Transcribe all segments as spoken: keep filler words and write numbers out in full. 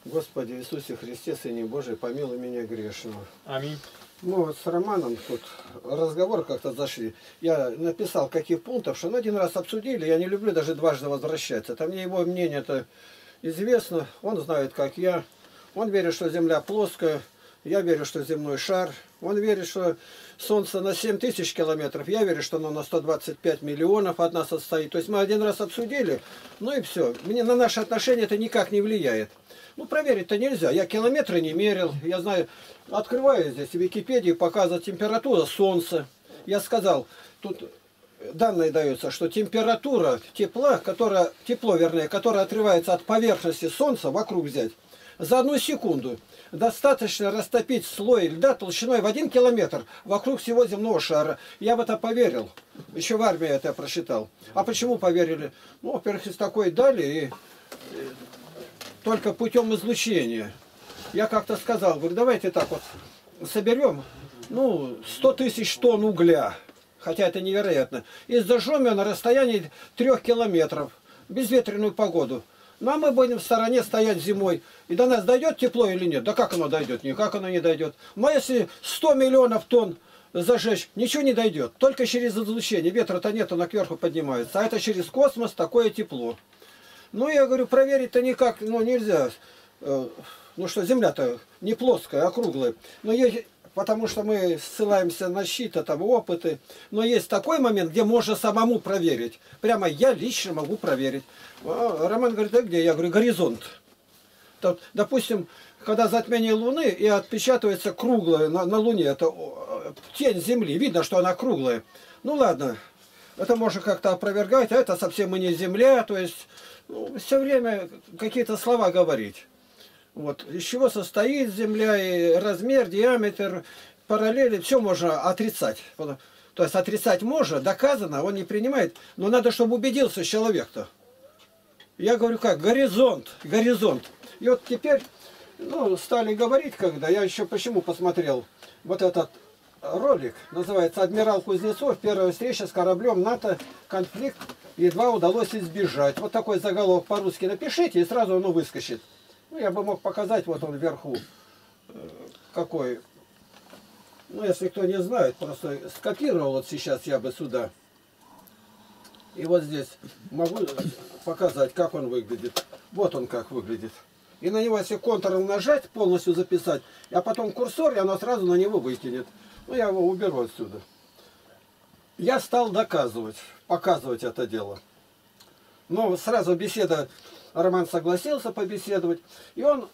Господи Иисусе Христе, Сыне Божий, помилуй меня грешного. Аминь. Мы вот с Романом тут разговор как-то зашли. Я написал каких пунктов, что ну, один раз обсудили, я не люблю даже дважды возвращаться. Там мне его мнение-то известно, он знает, как я. Он верит, что Земля плоская, я верю, что земной шар. Он верит, что Солнце на семь тысяч километров, я верю, что оно на сто двадцать пять миллионов от нас отстоит. То есть мы один раз обсудили, ну и все. Мне на наши отношения это никак не влияет. Ну, проверить-то нельзя. Я километры не мерил. Я знаю, открываю здесь в Википедии, показывает температура Солнца. Я сказал, тут данные даются, что температура тепла, которая, тепло, вернее, которое отрывается от поверхности Солнца, вокруг взять, за одну секунду достаточно растопить слой льда толщиной в один километр вокруг всего земного шара. Я в это поверил. Еще в армии это я прочитал. А почему поверили? Ну, во-первых, из такой дали и... только путем излучения. Я как-то сказал, говорю, давайте так вот соберем, ну, сто тысяч тонн угля, хотя это невероятно, и зажжем ее на расстоянии трех километров, безветренную погоду. Ну, а мы будем в стороне стоять зимой. И до нас дойдет тепло или нет? Да как оно дойдет? Никак оно не дойдет. Но если сто миллионов тонн зажечь, ничего не дойдет. Только через излучение. Ветра-то нет, оно кверху поднимается. А это через космос такое тепло. Ну, я говорю, проверить-то никак, ну, нельзя. Ну, что Земля-то не плоская, а круглая. Но есть, потому что мы ссылаемся на щиты, там, опыты. Но есть такой момент, где можно самому проверить. Прямо я лично могу проверить. А Роман говорит, а где? Я говорю, горизонт. Так, допустим, когда затмение Луны и отпечатывается круглая на, на Луне, это тень Земли, видно, что она круглая. Ну, ладно, это можно как-то опровергать, а это совсем и не Земля, то есть... Ну, все время какие-то слова говорить. Вот. Из чего состоит Земля, и размер, диаметр, параллели, все можно отрицать. То есть отрицать можно, доказано, он не принимает, но надо, чтобы убедился человек-то. Я говорю, как, горизонт, горизонт. И вот теперь, ну, стали говорить, когда, я еще почему посмотрел, вот этот ролик, называется «Адмирал Кузнецов. Первая встреча с кораблем НАТО. Конфликт едва удалось избежать». Вот такой заголовок по-русски напишите, и сразу оно выскочит. Ну, я бы мог показать, вот он вверху, какой. Ну, если кто не знает, просто скопировал вот сейчас я бы сюда. И вот здесь могу показать, как он выглядит. Вот он как выглядит. И на него, если контуром нажать, полностью записать, а потом курсор, и оно сразу на него выкинет. Ну, я его уберу отсюда. Я стал доказывать, показывать это дело. Но сразу беседа, Роман согласился побеседовать. И он,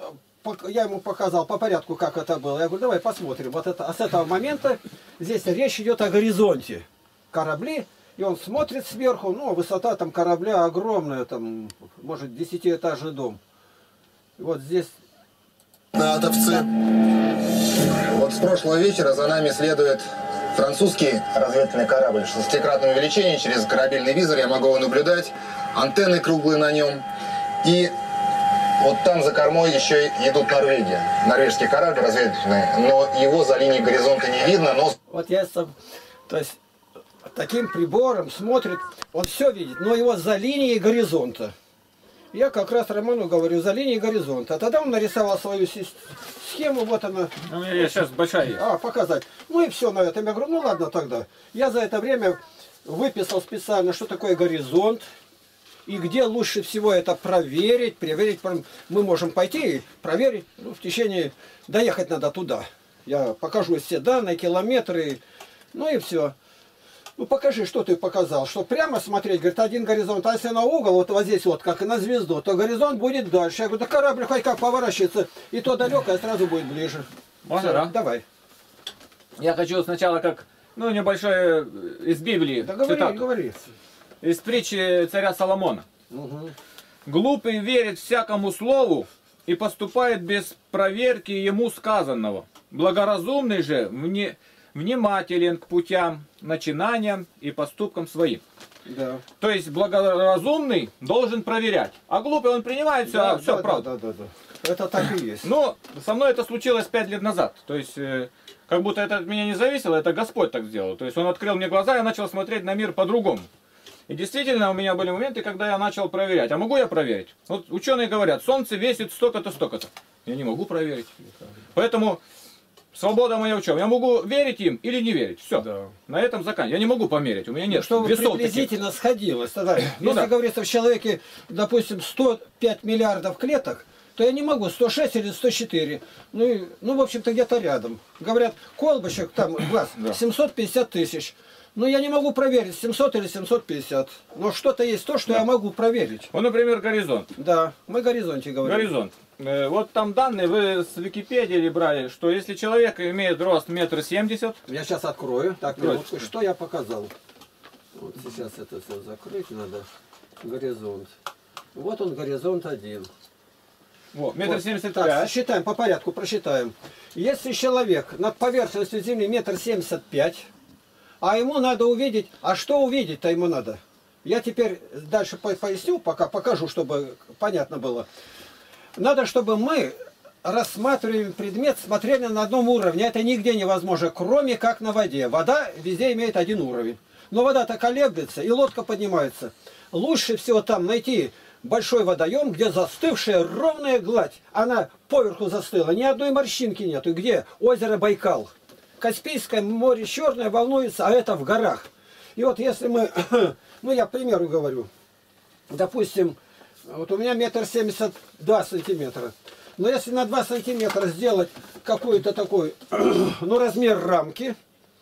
я ему показал по порядку, как это было. Я говорю, давай посмотрим. Вот это, а с этого момента здесь речь идет о горизонте. Корабли, и он смотрит сверху, ну, высота там корабля огромная, там, может, десятиэтажный дом. И вот здесь... Натовцы. Вот с прошлого вечера за нами следует французский разведывательный корабль. шестикратное увеличение, через корабельный визор я могу его наблюдать. Антенны круглые на нем. И вот там за кормой еще идут Норвегия. Норвежский корабль разведывательный. Но его за линией горизонта не видно. Но... Вот я сам, то есть таким прибором смотрит, он все видит, но его за линией горизонта. Я как раз Роману говорю, за линией горизонта. А тогда он нарисовал свою схему, вот она. У меня есть сейчас большая есть. А, показать. Ну и все на этом. Я говорю, ну ладно тогда. Я за это время выписал специально, что такое горизонт. И где лучше всего это проверить. Проверить мы можем пойти и проверить. Ну, в течение... Доехать надо туда. Я покажу все данные, километры. Ну и все. Ну покажи, что ты показал. Что прямо смотреть, говорит, один горизонт. А если на угол, вот, вот здесь вот, как и на звезду, то горизонт будет дальше. Я говорю, да корабль хоть как поворачивается. И то далеко, а сразу будет ближе. Можно, все, да? Давай. Я хочу сначала как, ну, небольшое из Библии. Да говори, цитату. говори. Из притчи царя Соломона. Угу. Глупый верит всякому слову и поступает без проверки ему сказанного. Благоразумный же вне, внимателен к путям, начинаниям и поступкам своим. Да. То есть благоразумный должен проверять, а глупый он принимает все, Да, все да, правда. Да, да, да, да. Это так и есть. Но со мной это случилось пять лет назад. То есть, э, как будто это от меня не зависело, это Господь так сделал. То есть он открыл мне глаза, я начал смотреть на мир по-другому. И действительно у меня были моменты, когда я начал проверять. А могу я проверить? Вот ученые говорят, Солнце весит столько-то, столько-то. Я не могу проверить. Поэтому свобода моя в чем? Я могу верить им или не верить. Все. Да. На этом заканчиваю. Я не могу померить. У меня нет чтобы весов приблизительно таких. Сходилось. Тогда, ну, если да. говорится в человеке, допустим, сто пять миллиардов клеток, то я не могу сто шесть или сто четыре. Ну, и, ну в общем-то, где-то рядом. Говорят, колбочек, там, глаз, да. семьсот пятьдесят тысяч. Но я не могу проверить, семьсот или семьсот пятьдесят. Но что-то есть то, что да. я могу проверить. Вот, например, горизонт. Да, мы о горизонте говорим. Горизонт. Вот там данные, вы с Википедии брали, что если человек имеет рост метр семьдесят... Я сейчас открою. Так, минутку. Что я показал? Вот сейчас это все закрыть надо. Горизонт. Вот он, горизонт один. Вот, метр семьдесят пять. Так, считаем по порядку, просчитаем. Если человек над поверхностью Земли метр семьдесят пять, а ему надо увидеть, а что увидеть-то ему надо? Я теперь дальше поясню, пока покажу, чтобы понятно было. Надо, чтобы мы рассматривали предмет, смотрели на одном уровне. Это нигде невозможно, кроме как на воде. Вода везде имеет один уровень. Но вода-то колеблется, и лодка поднимается. Лучше всего там найти большой водоем, где застывшая ровная гладь. Она поверху застыла, ни одной морщинки нету. Где? Озеро Байкал. Каспийское море черное волнуется, а это в горах. И вот если мы, ну я к примеру говорю, допустим, вот у меня метр семьдесят два сантиметра. Но если на два сантиметра сделать какой-то такой, ну размер рамки,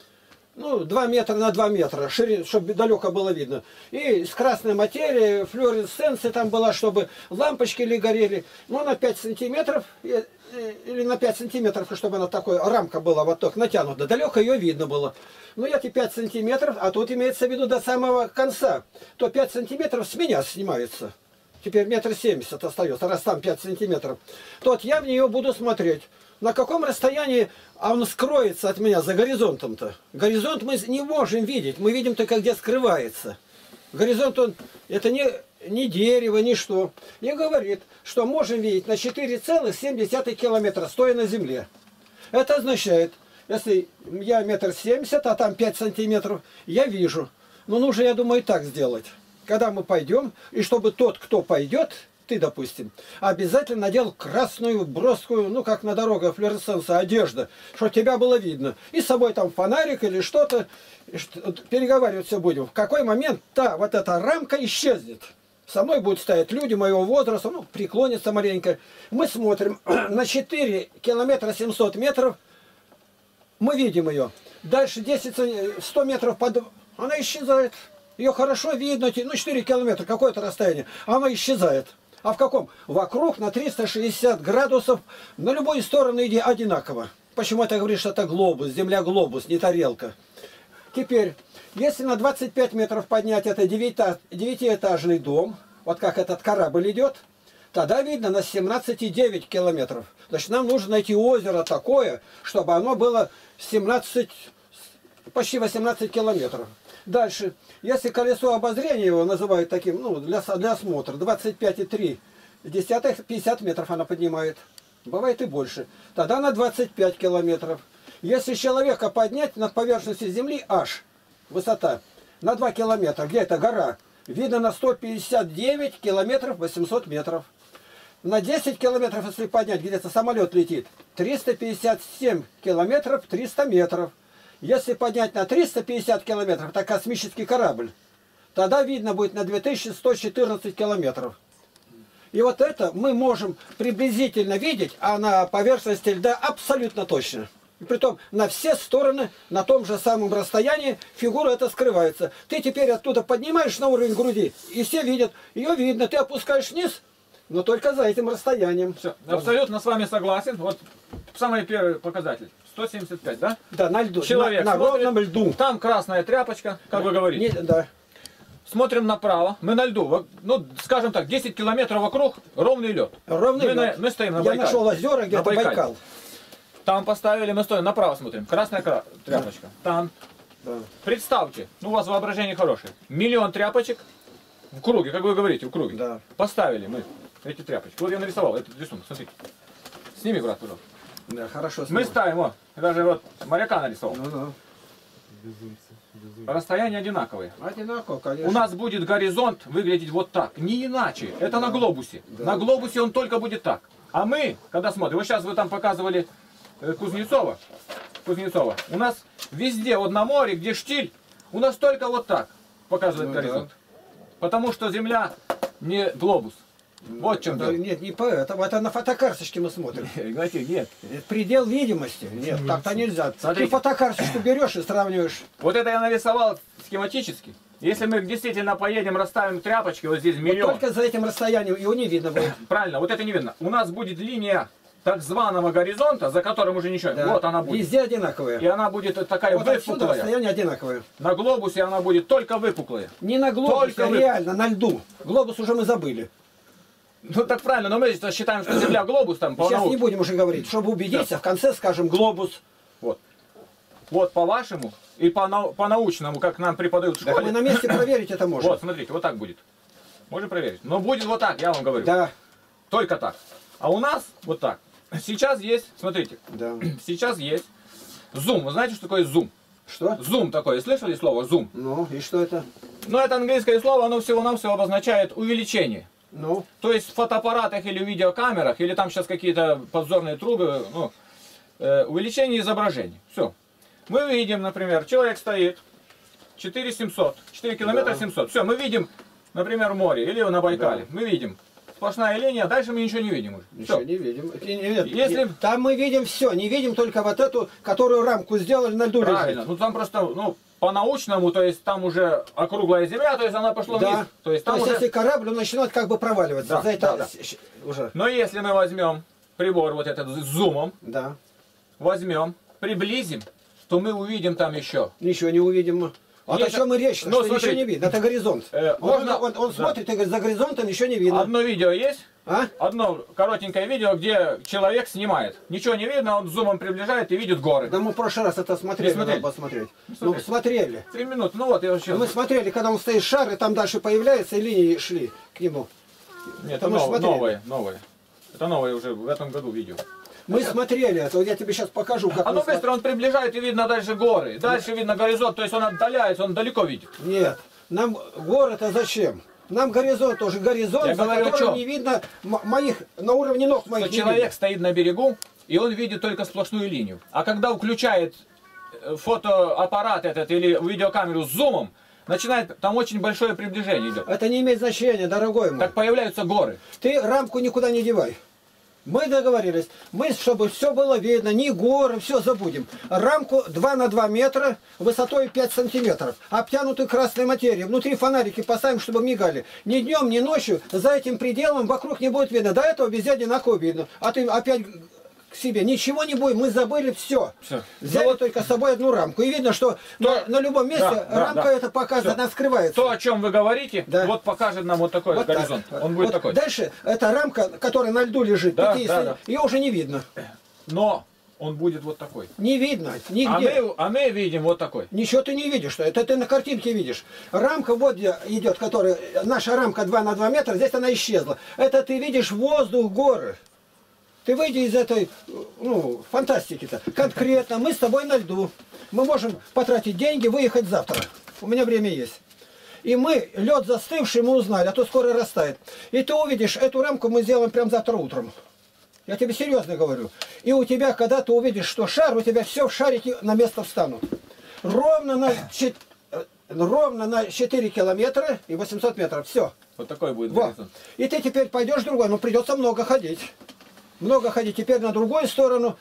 ну два метра на два метра, ширин, чтобы далеко было видно. И с красной материей, флуоресценция там была, чтобы лампочки ли горели. Ну на пять сантиметров, или на пять сантиметров, чтобы она такой, рамка была вот так натянута. Далеко ее видно было. Ну эти пять сантиметров, а тут имеется в виду до самого конца. То пять сантиметров с меня снимается. Теперь метр семьдесят остается, раз там пять сантиметров. То вот я в нее буду смотреть. На каком расстоянии он скроется от меня за горизонтом-то? Горизонт мы не можем видеть. Мы видим только, где скрывается. Горизонт, он, это не, не дерево, ни что. И говорит, что можем видеть на четыре целых семь десятых километра, стоя на земле. Это означает, если я метр семьдесят, а там пять сантиметров, я вижу. Но нужно, я думаю, так сделать. Когда мы пойдем, и чтобы тот, кто пойдет, ты, допустим, обязательно надел красную, броскую, ну, как на дорогах, флуоресценция, одежда, чтобы тебя было видно. И с собой там фонарик или что-то, переговаривать все будем. В какой момент та вот эта рамка исчезнет. Со мной будут стоять люди моего возраста, ну, преклонятся маленько. Мы смотрим на четыре километра семьсот метров, мы видим ее. Дальше десять, сто метров под... она исчезает. Ее хорошо видно, ну четыре километра, какое-то расстояние, она исчезает. А в каком? Вокруг на триста шестьдесят градусов, на любой сторону иди одинаково. Почему ты говоришь, что это глобус, Земля глобус, не тарелка? Теперь, если на двадцать пять метров поднять это девятиэтажный дом, вот как этот корабль идет, тогда видно на семнадцать и девять километров. Значит, нам нужно найти озеро такое, чтобы оно было семнадцать, почти восемнадцать километров. Дальше, если колесо обозрения его называют таким, ну, для, для осмотра, двадцать пять и три десятых, пятьдесят метров она поднимает. Бывает и больше. Тогда на двадцать пять километров. Если человека поднять над поверхностью Земли, аж высота, на два километра, где это гора, видно на сто пятьдесят девять километров восемьсот метров. На десять километров, если поднять, где-то самолет летит, триста пятьдесят семь километров триста метров. Если поднять на триста пятьдесят километров, это космический корабль, тогда видно будет на две тысячи сто четырнадцать километров. И вот это мы можем приблизительно видеть, а на поверхности льда абсолютно точно. И притом на все стороны, на том же самом расстоянии, фигура эта скрывается. Ты теперь оттуда поднимаешь на уровень груди, и все видят, ее видно, ты опускаешь вниз, но только за этим расстоянием. Все, абсолютно с вами согласен. Вот самый первый показатель. сто семьдесят пять, да? Да, на льду. Человек на, на смотрит, ровном льду. Там красная тряпочка, как вы говорите. Не, да. Смотрим направо, мы на льду. Ну, скажем так, десять километров вокруг ровный лед. Ровный мы, лед. На, мы стоим на Я Байкале. нашел озера, где-то Байкал. Там поставили, мы стоим, направо смотрим. Красная тряпочка. Да. Там. Да. Представьте, ну у вас воображение хорошее. Миллион тряпочек в круге, как вы говорите, в круге. Да. Поставили мы эти тряпочки. Вот я нарисовал этот рисунок, смотрите. Сними, брат, пожалуйста. Да, хорошо. Мы ставим, вот, даже вот моряка нарисовал. Ну, ну. Расстояние одинаковое. Одинаково, конечно. У нас будет горизонт выглядеть вот так, не иначе. Это Да. на глобусе. Да. На глобусе он только будет так. А мы, когда смотрим, вот сейчас вы там показывали э, Кузнецова, Кузнецова, у нас везде, вот на море, где штиль, у нас только вот так показывает Ну, горизонт. да. Потому что Земля не глобус. Вот в чем Да, дело. нет, не поэтому. Это на фотокарточке мы смотрим. Игнатий, нет. Это предел видимости. Нет, так-то нельзя. Смотрите. Ты фотокарточку берешь и сравниваешь. Вот это я нарисовал схематически. Если мы действительно поедем, расставим тряпочки, вот здесь миллион. Вот только за этим расстоянием его не видно будет. Правильно, вот это не видно. У нас будет линия так званого горизонта, за которым уже ничего. Да. Вот она будет. Везде одинаковые. И она будет такая Вот отсюда выпуклая. расстояние одинаковое. На глобусе она будет только выпуклая. Не на глобусе, Только а вы- реально, на льду. Глобус уже мы забыли. Ну так правильно, но мы считаем, что Земля глобус там по Сейчас науке. не будем уже говорить. Чтобы убедиться, в конце скажем глобус. Вот. Вот по-вашему и по нау- по-научному, как нам преподают в Так школе. мы на месте проверить это можем. Вот, смотрите, вот так будет. Можно проверить. Но будет вот так, я вам говорю. Да, Только так. А у нас вот так. Сейчас есть, смотрите, да. сейчас есть зум. Вы знаете, что такое зум? Что? Зум такое. Слышали слово зум? Ну, и что это? Ну, это английское слово, оно всего-навсего обозначает увеличение. Ну, То есть в фотоаппаратах или в видеокамерах, или там сейчас какие-то подзорные трубы, ну, э, увеличение изображений. Все. Мы видим, например, человек стоит, четыре тысячи семьсот, четыре километра Да. семьсот. Все, мы видим, например, море или на Байкале. Да. Мы видим. Сплошная линия, дальше мы ничего не видим уже. ничего Всё. не видим. И- Нет, Если- и- Там мы видим все, не видим только вот эту, которую рамку сделали на льду Правильно. лежит. Ну там просто, ну, по-научному, то есть там уже округлая земля, то есть она пошла Да. вниз. То есть То там есть, уже... если корабль, он начинает как бы проваливаться. Да, За это да, да. с- уже. Но если мы возьмем прибор вот этот с зумом, Да. возьмем, приблизим, то мы увидим там еще. Ничего не увидим мы. Вот Есть- о чем и речь, Ну, что ничего смотрите. не видно. Это горизонт. Э, Вот можно- он, он- он да. смотрит и говорит, за горизонтом ничего не видно. Одно видео есть, А? одно коротенькое видео, где человек снимает. Ничего не видно, он зумом приближает и видит горы. Да мы в прошлый раз это смотрели, Не смотрели? надо посмотреть. Ну, смотрели. смотрели. Три минуты, ну вот я вообще... Мы смотрели, когда он стоит шар, и там дальше появляется, и линии шли к нему. Нет, это это мы нов- смотрели. новое, новое. Это новое уже в этом году видео. Мы смотрели это, вот я тебе сейчас покажу, как Оно мы быстро, он приближает и видно дальше горы. Дальше видно горизонт, то есть он отдаляется, он далеко видит. смо- Нет, нам город-то зачем? Нам горизонт тоже горизонт, Я за говорю о которым чем? не видно м- моих, на уровне ног моих Что не человек видно. стоит на берегу, и он видит только сплошную линию. А когда включает э, фотоаппарат этот или видеокамеру с зумом, начинает, там очень большое приближение идет. Это не имеет значения, дорогой мой. Так появляются горы. Ты рамку никуда не девай. Мы договорились, мы, чтобы все было видно, ни горы, все забудем. Рамку два на два метра, высотой пять сантиметров, обтянутую красной материей. Внутри фонарики поставим, чтобы мигали. Ни днем, ни ночью за этим пределом вокруг не будет видно. До этого везде одинаково видно. А ты опять к себе. Ничего не будет, мы забыли все. Всё. Взяли Ну вот- только с собой одну рамку. И видно, что То- на, на любом месте Да, да, рамка да. это показывает, Всё. она скрывается. То, о чем вы говорите, Да. вот покажет нам вот такой Вот так. горизонт. Он будет Вот такой. Дальше эта рамка, которая на льду лежит, Да, пяти- да, да. ее уже не видно. Но он будет вот такой. Не видно, А нигде. мы, а мы видим вот такой. Ничего ты не видишь, что это ты на картинке видишь. Рамка вот где идет, которая, наша рамка два на два метра, здесь она исчезла. Это ты видишь воздух, горы. Ты выйди из этой, ну, фантастики-то. Конкретно, мы с тобой на льду. Мы можем потратить деньги, выехать завтра. У меня время есть. И мы, лед застывший, мы узнали, а то скоро растает. И ты увидишь, эту рамку мы сделаем прям завтра утром. Я тебе серьезно говорю. И у тебя, когда ты увидишь, что шар, у тебя все в шарике на место встанут. Ровно на, чет- э, ровно на четыре километра и восемьсот метров. Все. Вот такой будет Во. горизонт. И ты теперь пойдешь другой, но придется много ходить. Много ходить теперь на другую сторону.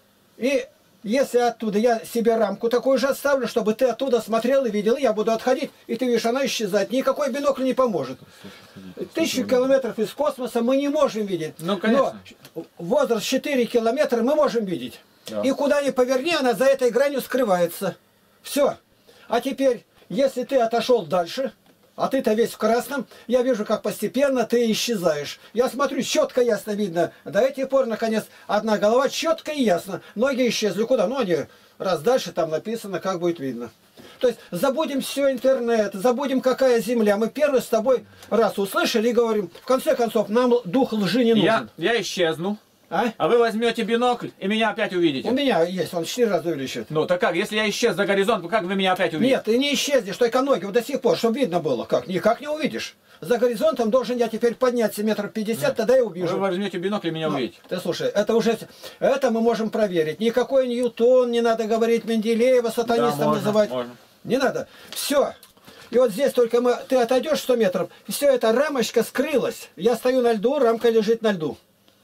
И если оттуда я себе рамку такую же оставлю, чтобы ты оттуда смотрел и видел, я буду отходить, и ты видишь, она исчезает. Никакой бинокль не поможет. Тысячу километров из космоса мы не можем видеть. Ну, конечно. Но возраст четыре километра мы можем видеть. Да. И куда ни поверни, она за этой гранью скрывается. Все. А теперь, если ты отошел дальше, а ты-то весь в красном, я вижу, как постепенно ты исчезаешь. Я смотрю, четко, ясно видно. До этих пор, наконец, одна голова четко и ясно. Ноги исчезли. Куда? Ну, они раз дальше, там написано, как будет видно. То есть забудем все интернет, забудем, какая земля. Мы первый с тобой раз услышали и говорим, в конце концов, нам дух лжи не нужен. Я, я исчезну. А? А вы возьмете бинокль и меня опять увидите. У меня есть, он четыре раза увеличит. Ну, так как? Если я исчез за горизонт, как вы меня опять увидите? Нет, ты не исчезнешь, только ноги вот до сих пор, чтобы видно было. Как? Никак не увидишь. За горизонтом должен я теперь подняться метров пятьдесят, Нет. тогда я увижу. Вы возьмете бинокль и меня Ну, увидите. ты слушай, это уже, это мы можем проверить. Никакой Ньютон, не надо говорить Менделеева, сатанистом Да, можно, называть. можно. Не надо. Все. И вот здесь только мы, ты отойдешь сто метров, все, эта рамочка скрылась. Я стою на льду, рамка лежит на льду.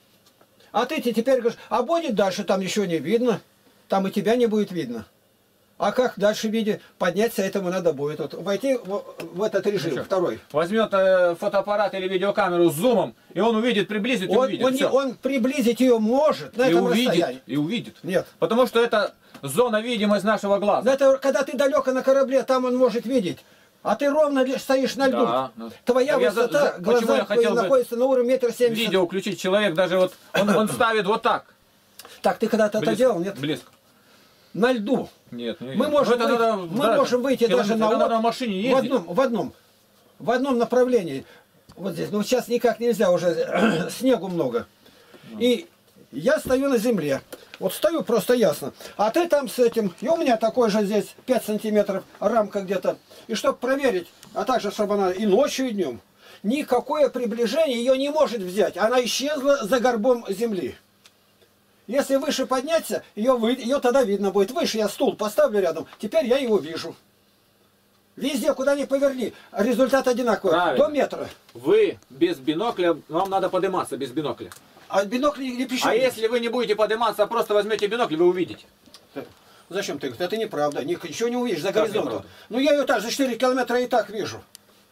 А ты теперь говоришь, а будет дальше, там еще не видно. Там и тебя не будет видно. А как дальше виде подняться, этому надо будет вот, войти в, в этот режим, Ну, второй. Возьмет э, фотоаппарат или видеокамеру с зумом, и он увидит, приблизит и Он, увидит. он, не- Всё. он приблизить ее может на и этом увидит, расстоянии. и увидит. Нет. Потому что это зона видимость нашего глаза. Но это когда ты далеко на корабле, там он может видеть. А ты ровно ли- стоишь на льду. Да, да. Твоя Так я за- высота, за- почему глаза я твои хотел бы находятся на уровне метр семьдесят. Видео включить, человек даже вот, он, он ставит вот так. Так, ты когда-то это Близко, делал? Нет? Близко. На льду. Нет, не Мы видно. можем Ну, это выйти, надо, мы да, можем выйти километр, даже на, это надо от- на машине в ездить. одном, в одном, в одном направлении. Вот здесь. Ну сейчас никак нельзя, уже снегу много. И я стою на земле. Вот стою просто ясно. А ты там с этим, и у меня такой же здесь пять сантиметров рамка где-то. И чтобы проверить, а также чтобы она и ночью, и днем, никакое приближение ее не может взять. Она исчезла за горбом земли. Если выше подняться, ее, вы... ее тогда видно будет. Выше я стул поставлю рядом, теперь я его вижу. Везде, куда ни поверни, результат одинаковый. Правильно. До метра. Вы без бинокля, вам надо подниматься без бинокля. А бинокль не, не пиши. А если вы не будете подниматься, а просто возьмете бинокль, вы увидите. Зачем ты? Это неправда. Ничего не увидишь за Как горизонтом. неправда? Ну я ее так за четыре километра и так вижу.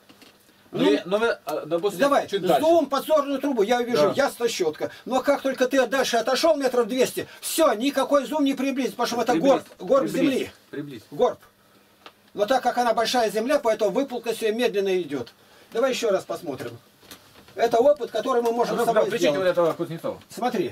Ну, Ну, и- ну вы, а, допустим, Давай, чуть с дальше. двум подзорную трубу я вижу, Да. ясно, четко. Но как только ты дальше отошел метров двести, все, никакой зум не приблизит, потому что это Приблизь, горб, горб приблизь, земли. приблизь. Горб. Но так как она большая земля, поэтому выпуклость ее медленно идет. Давай еще раз посмотрим. Это опыт, который мы можем Ну, с да, тобой включите вот сделать. этого Кузнецова. Смотри.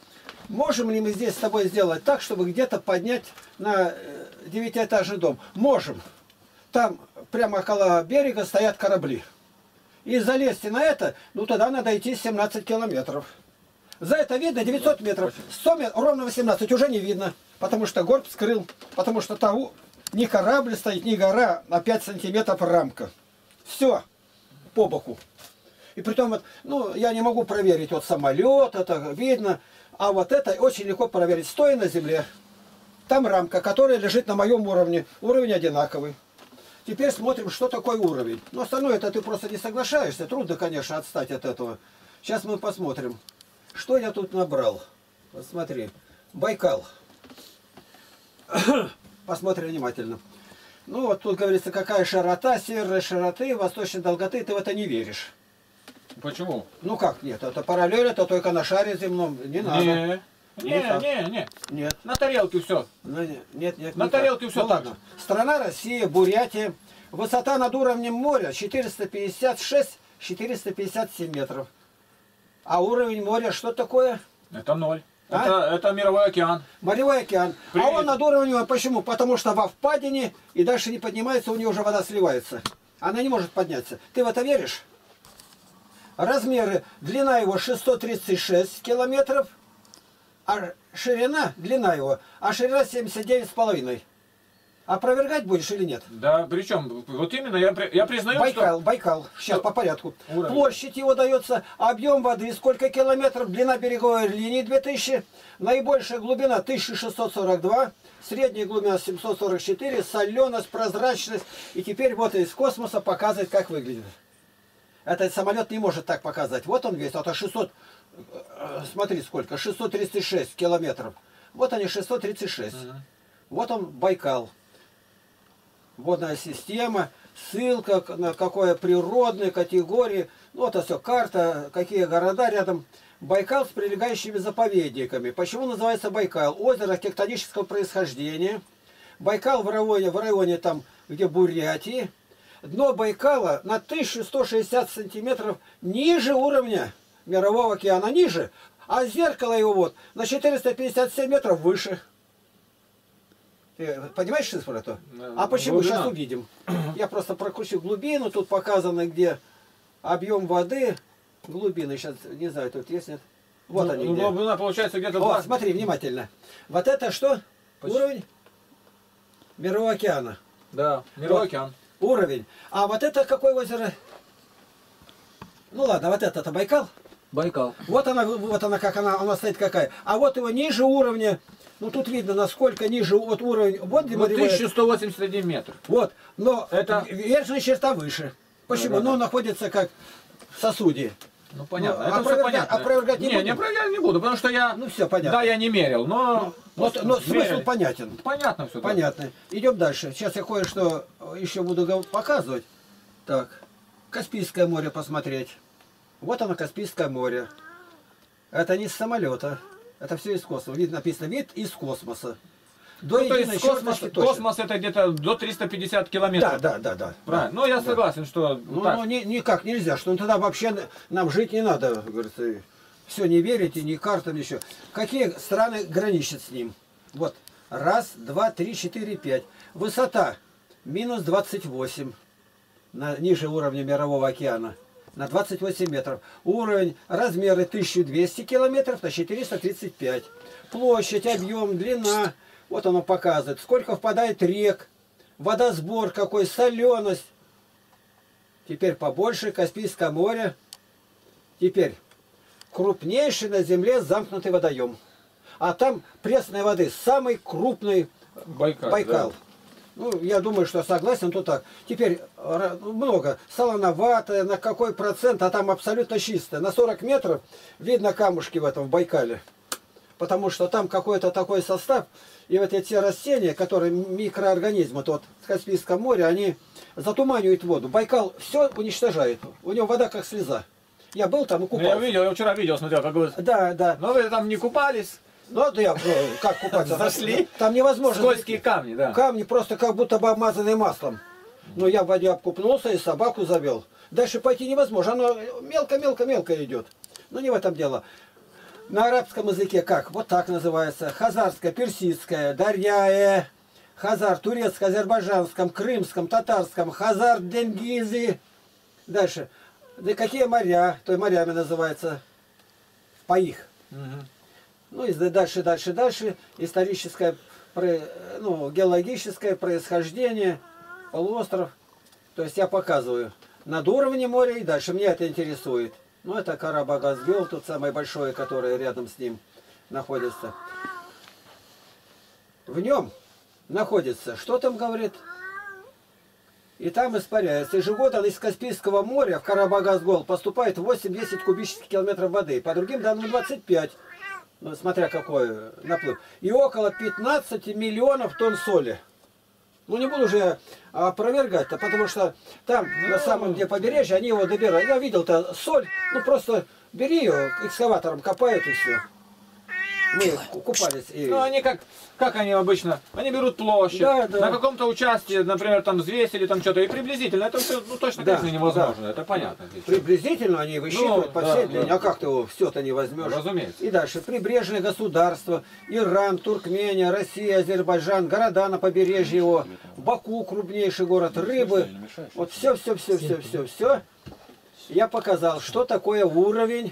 Можем ли мы здесь с тобой сделать так, чтобы где-то поднять на э, девятиэтажный дом? Можем. Там прямо около берега стоят корабли. И залезть на это, ну тогда надо идти семнадцать километров. За это видно девятьсот метров. сто метров, ровно восемнадцать, уже не видно. Потому что горб скрыл. Потому что там не корабль стоит, не гора, а пять сантиметров рамка. Все по боку. И притом, вот, ну, я не могу проверить, вот самолет, это видно. А вот это очень легко проверить. Стоя на земле, там рамка, которая лежит на моем уровне. Уровень одинаковый. Теперь смотрим, что такое уровень. Но остальное это ты просто не соглашаешься. Трудно, конечно, отстать от этого. Сейчас мы посмотрим. Что я тут набрал? Посмотри. Байкал. Посмотри внимательно. Ну вот тут говорится, какая широта, северной широты, восточной долготы. Ты в это не веришь. Почему? Ну как нет? Это параллель, это только на шаре земном. Не надо. Не, не, Никак. не, не. Нет. На тарелке все. Ну, не- нет, нет. На никак. тарелке всё Ну, так ладно. Страна Россия, Бурятия. Высота над уровнем моря четыреста пятьдесят шесть — четыреста пятьдесят семь метров. А уровень моря что такое? Это ноль. А? Это, это мировой океан. Моревой океан. Привет. А он над уровнем, почему? Потому что во впадине и дальше не поднимается, у нее уже вода сливается. Она не может подняться. Ты в это веришь? Размеры. Длина его шестьсот тридцать шесть километров, а ширина, длина его, а ширина семьдесят девять с половиной. Опровергать будешь или нет? Да, причем, вот именно, я, при- я признаю, Байкал, что... Байкал. Сейчас что по порядку. уровень. Площадь его дается, объем воды сколько километров, длина береговой линии две тысячи, наибольшая глубина тысяча шестьсот сорок два, средняя глубина семьсот сорок четыре, соленость, прозрачность. И теперь вот из космоса показывает, как выглядит. Этот самолет не может так показать. Вот он весь, это шестьсот, э, смотри сколько, шестьсот тридцать шесть километров. Вот они, шестьсот тридцать шесть. Мгм. Вот он, Байкал. Водная система, ссылка на какой природной категории. Ну, это все карта, какие города рядом. Байкал с прилегающими заповедниками. Почему называется Байкал? Озеро тектонического происхождения. Байкал в районе, в районе там, где Бурятии. Дно Байкала на тысячу сто шестьдесят сантиметров ниже уровня Мирового океана, ниже. А зеркало его вот на четыреста пятьдесят семь метров выше. Ты понимаешь цифру эту? А почему? Глубина. Сейчас увидим. Я просто прокручу глубину. Тут показано, где объем воды. Глубины. Сейчас, не знаю, тут есть, нет? Вот ну, они ну, где. глубина получается где-то... О, два... смотри внимательно. Вот это что? Почти. Уровень Мирового океана. Да, Мировой Вот. океан. Уровень. А вот это какое озеро? Ну ладно, вот это-то Байкал. Байкал. Вот она, вот она, как она, она стоит какая. А вот его ниже уровня, ну тут видно, насколько ниже вот уровень. Вот где Ну, моревая- тысяча сто восемьдесят один метр. Вот, но Это- верхняя черта выше. Почему? Да, да, Ну, да. находится как в сосуде. Ну понятно. Ну, это все опровергать- понятно. опровергать не не, будем? не опровергать не буду, потому что я... Ну все, понятно. Да, я не мерил, но... Но, но смысл мерили. понятен. Понятно все. Понятно. Идем дальше. Сейчас я кое-что еще буду гов- показывать. Так, Каспийское море посмотреть. Вот оно, Каспийское море. Это не с самолета. Это все из космоса. Видно, написано вид из космоса. До Ну, то единой есть космос, черточки точно. космос это где-то до триста пятьдесят Да, километров. да, да, да. Правильно. Да, Ну, я да. согласен, что Ну, так. ну, ни- никак нельзя, что ну, тогда вообще нам жить не надо, говорится, все не верите, ни картам, ничего. Какие страны граничат с ним? Вот, раз, два, три, четыре, пять. Высота минус двадцать восемь, на, ниже уровня Мирового океана, на двадцать восемь метров. Уровень, размеры тысяча двести километров на четыреста тридцать пять. Площадь, объем, длина, вот оно показывает, сколько впадает рек, водосбор какой, соленость. Теперь побольше Каспийское море. Теперь крупнейший на земле замкнутый водоем. А там пресной воды самый крупный Байкал. Байкал. Да. Ну, я думаю, что согласен, то так. Теперь ра- много. Солоноватое, на какой процент, а там абсолютно чистое. На сорок метров видно камушки в этом, в Байкале. Потому что там какой-то такой состав. И вот эти растения, которые микроорганизмы, вот в Каспийском море, они затуманивают воду. Байкал все уничтожает. У него вода как слеза. Я был там и Ну, купался. я видел, я вчера видео смотрел, как вы... Да, да. Но вы там не купались. Ну, да я, э, как купаться? Зашли? Там невозможно. Скользкие камни, да. Камни просто как будто бы обмазанные маслом. Но я в воде обкупнулся и собаку завел. Дальше пойти невозможно. Оно мелко-мелко-мелко идет. Но не в этом дело. На арабском языке как? Вот так называется. Хазарское, персидское, дарьяе, хазар, турецкое, азербайджанском, крымском, татарском, хазар, денгизи. Дальше. Да какие моря? То и морями называется. По их. Мгм. Ну и дальше, дальше, дальше. Историческое, про- ну, геологическое происхождение, полуостров. То есть я показываю над уровнем моря и дальше. Меня это интересует. Ну это Карабагаз-Гёл, тот самый большой, который рядом с ним находится. В нем находится, что там говорит? И там испаряется. Ежегодно из Каспийского моря в Карабагаз-Гол поступает восемь-десять кубических километров воды. По другим данным двадцать пять. Ну, смотря какой наплыв. И около пятнадцати миллионов тонн соли. Ну, не буду уже опровергать-то, потому что там, на самом дне побережья, они его добирают. Я видел-то соль, ну, просто бери ее, экскаватором копают и все. Мы купались. И... Ну, они как, как они обычно, они берут площадь, Да, да. на каком-то участке, например, там взвесили там что-то, и приблизительно, это все, ну, точно, Да, конечно, невозможно, это понятно. здесь. Приблизительно они высчитывают Ну, по да, всей да. длине. А как ты его все-то не возьмешь? Разумеется. И дальше. Прибрежные государства. Иран, Туркмения, Россия, Азербайджан. Города на побережье его. Баку, крупнейший город. Рыбы. Вот все, все, все, все, все, все. Я показал, что такое уровень.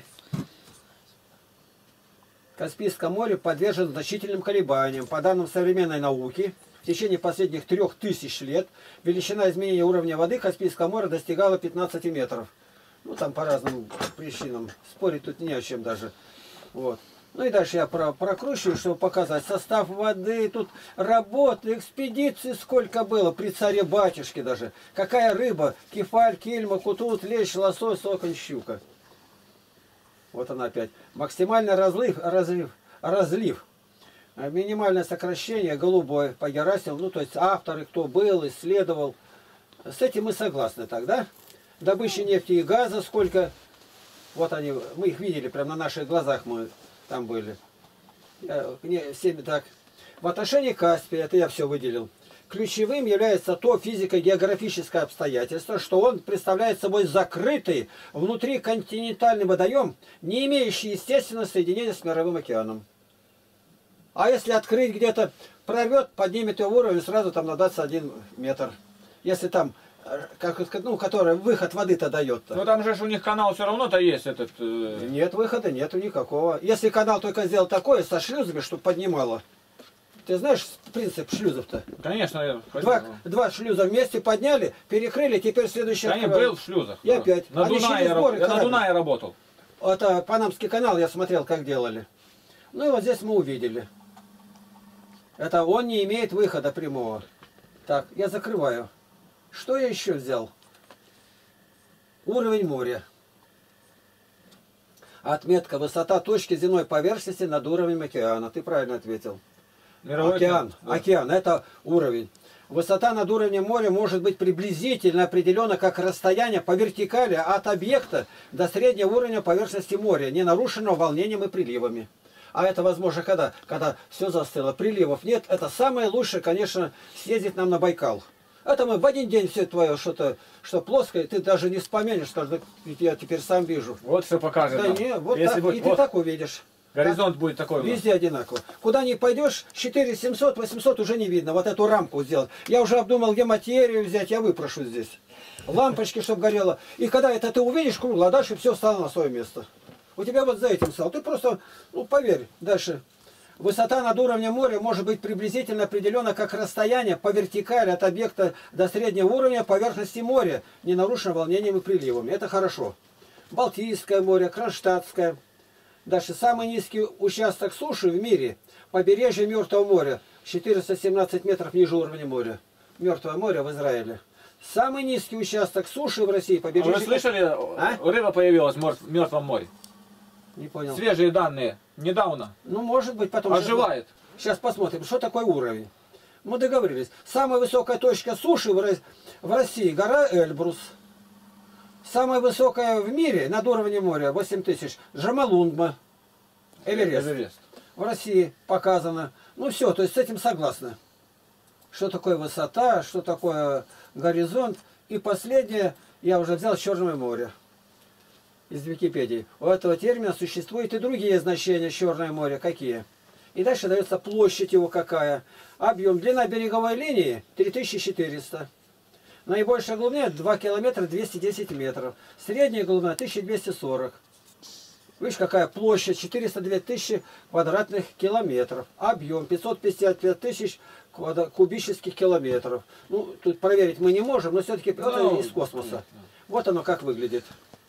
Каспийское море подвержен значительным колебаниям. По данным современной науки, в течение последних трех тысяч лет величина изменения уровня воды Каспийского моря достигала пятнадцати метров. Ну, там по разным причинам. Спорить тут не о чем даже. Вот. Ну и дальше я про прокручиваю, чтобы показать состав воды. Тут работы, экспедиции сколько было. При царе-батюшке даже. Какая рыба. Кефаль, кельма, кутут, лещ, лосось, окунь, щука. Вот она опять. Максимальный разлив, разлив, разлив. Минимальное сокращение голубой по Герасимову. Ну, то есть авторы, кто был, исследовал. С этим мы согласны тогда. Добыча нефти и газа сколько. Вот они, мы их видели, прямо на наших глазах мы там были. Я, не, всеми так. В отношении Каспия, это я все выделил. Ключевым является то физико-географическое обстоятельство, что он представляет собой закрытый внутриконтинентальный водоем, не имеющий естественного соединения с мировым океаном. А если открыть где-то, прорвет, поднимет его уровень, сразу там на двадцать один метр. Если там как, ну, которая выход воды-то дает-то. Ну там же ж у них канал все равно-то есть этот... Э... Нет выхода, нету никакого. Если канал только сделал такое, со шлюзами, чтобы поднимало. Ты знаешь принцип шлюзов-то? Конечно, я два, два шлюза вместе подняли, перекрыли, теперь следующий... Да, я был в шлюзах. И опять. На Дунае, раб... я на Дунае работал. Это Панамский канал, я смотрел, как делали. Ну и вот здесь мы увидели. Это он не имеет выхода прямого. Так, я закрываю. Что я еще взял? Уровень моря. Отметка высота точки земной поверхности над уровнем океана. Ты правильно ответил. Мировой океан. Да. Океан. Это уровень. Высота над уровнем моря может быть приблизительно определена как расстояние по вертикали от объекта до среднего уровня поверхности моря, не нарушенного волнением и приливами. А это возможно когда? Когда все застыло, приливов нет. Это самое лучшее, конечно, съездить нам на Байкал. Это мы в один день все твое что-то, что плоское, ты даже не вспомнишь, скажешь, я теперь сам вижу. Вот что покажет. Да нам. не, вот Если так, будет, и вот ты так увидишь. Горизонт так, будет такой. Везде одинаково. Куда ни пойдешь, четыре тысячи семьсот, восемьсот уже не видно. Вот эту рамку сделать. Я уже обдумал, где материю взять, я выпрошу здесь. Лампочки, чтобы горело. И когда это ты увидишь кругло, а дальше все стало на свое место. У тебя вот за этим стал. Ты просто, ну поверь, дальше. Высота над уровнем моря может быть приблизительно определена как расстояние по вертикали от объекта до среднего уровня поверхности моря, не нарушено волнением и приливами. Это хорошо. Балтийское море, Кронштадтское. Дальше самый низкий участок суши в мире, побережье Мертвого моря, четыреста семнадцать метров ниже уровня моря. Мертвое море в Израиле. Самый низкий участок суши в России, побережье... А вы слышали, а? Рыба появилась в Мертвом море? Не понял. Свежие данные. Недавно. Ну, может быть, потом... Оживает. Сейчас посмотрим, что такое уровень. Мы договорились. Самая высокая точка суши в России — гора Эльбрус. Самая высокая в мире над уровнем моря — восемь тысяч. Джомолунгма. Эверест. Эверест. В России показано. Ну все, то есть с этим согласны. Что такое высота, что такое горизонт. И последнее, я уже взял Черное море. Из Википедии. У этого термина существуют и другие значения Черное море. Какие? И дальше дается площадь его какая. Объем. Длина береговой линии три тысячи четыреста. Наибольшая глубина два километра двести десять метров. Средняя глубина тысяча двести сорок. Видишь, какая площадь? четыреста две тысячи квадратных километров. Объем пятьсот пятьдесят пять тысяч кубических километров. Ну, тут проверить мы не можем, но все-таки это ну, из космоса. Вот оно как выглядит.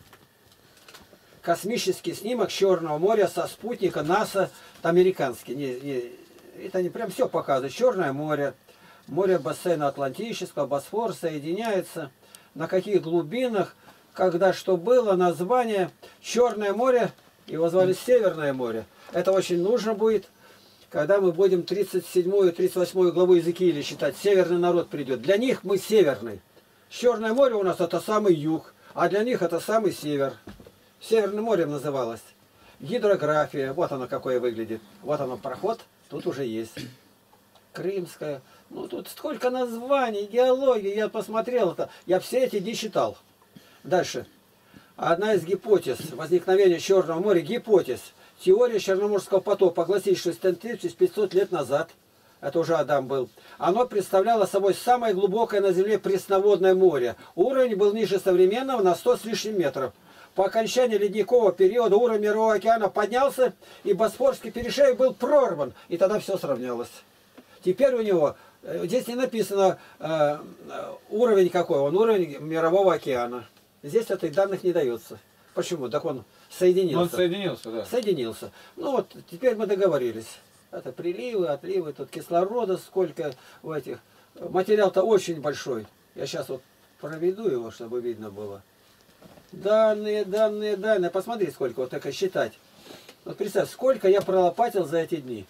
Космический снимок Черного моря со спутника НАСА, американский. Не, не, это не прям все показывает. Черное море, море бассейна Атлантического, Босфор соединяется. На каких глубинах, когда что было, название Черное море, его звали Северное море. Это очень нужно будет, когда мы будем тридцать седьмую тридцать восьмую главу Иезекииля читать. Северный народ придет. Для них мы северный. Черное море у нас это самый юг, а для них это самый север. Северным морем называлось. Гидрография. Вот оно какое выглядит. Вот оно проход. Тут уже есть. Крымская. Ну тут сколько названий, геологии. Я посмотрел это. Я все эти дни читал. Дальше. Одна из гипотез возникновения Черного моря. Гипотез. Теория Черноморского потопа гласит, что тысяча пятьсот лет назад, это уже Адам был, оно представляло собой самое глубокое на Земле пресноводное море. Уровень был ниже современного на сто с лишним метров. По окончании ледникового периода уровень Мирового океана поднялся, и Босфорский перешеек был прорван, и тогда все сравнялось. Теперь у него, здесь не написано э, уровень какой, он уровень Мирового океана. Здесь этих данных не дается. Почему? Так он соединился. Он соединился, да. Соединился. Ну вот, теперь мы договорились. Это приливы, отливы, тут кислорода сколько в этих. Материал-то очень большой. Я сейчас вот проведу его, чтобы видно было. Данные, данные, данные. Посмотри, сколько вот так считать. Вот представь, сколько я пролопатил за эти дни.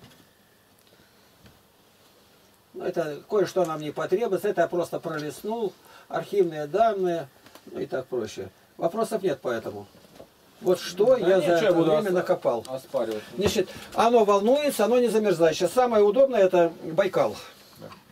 Ну, это кое-что нам не потребуется. Это я просто пролистнул. Архивные данные. Ну и так проще. Вопросов нет поэтому. Вот что да я за это время накопал. Оспаривать. Значит, оно волнуется, оно не замерзает. Сейчас самое удобное это Байкал. Да.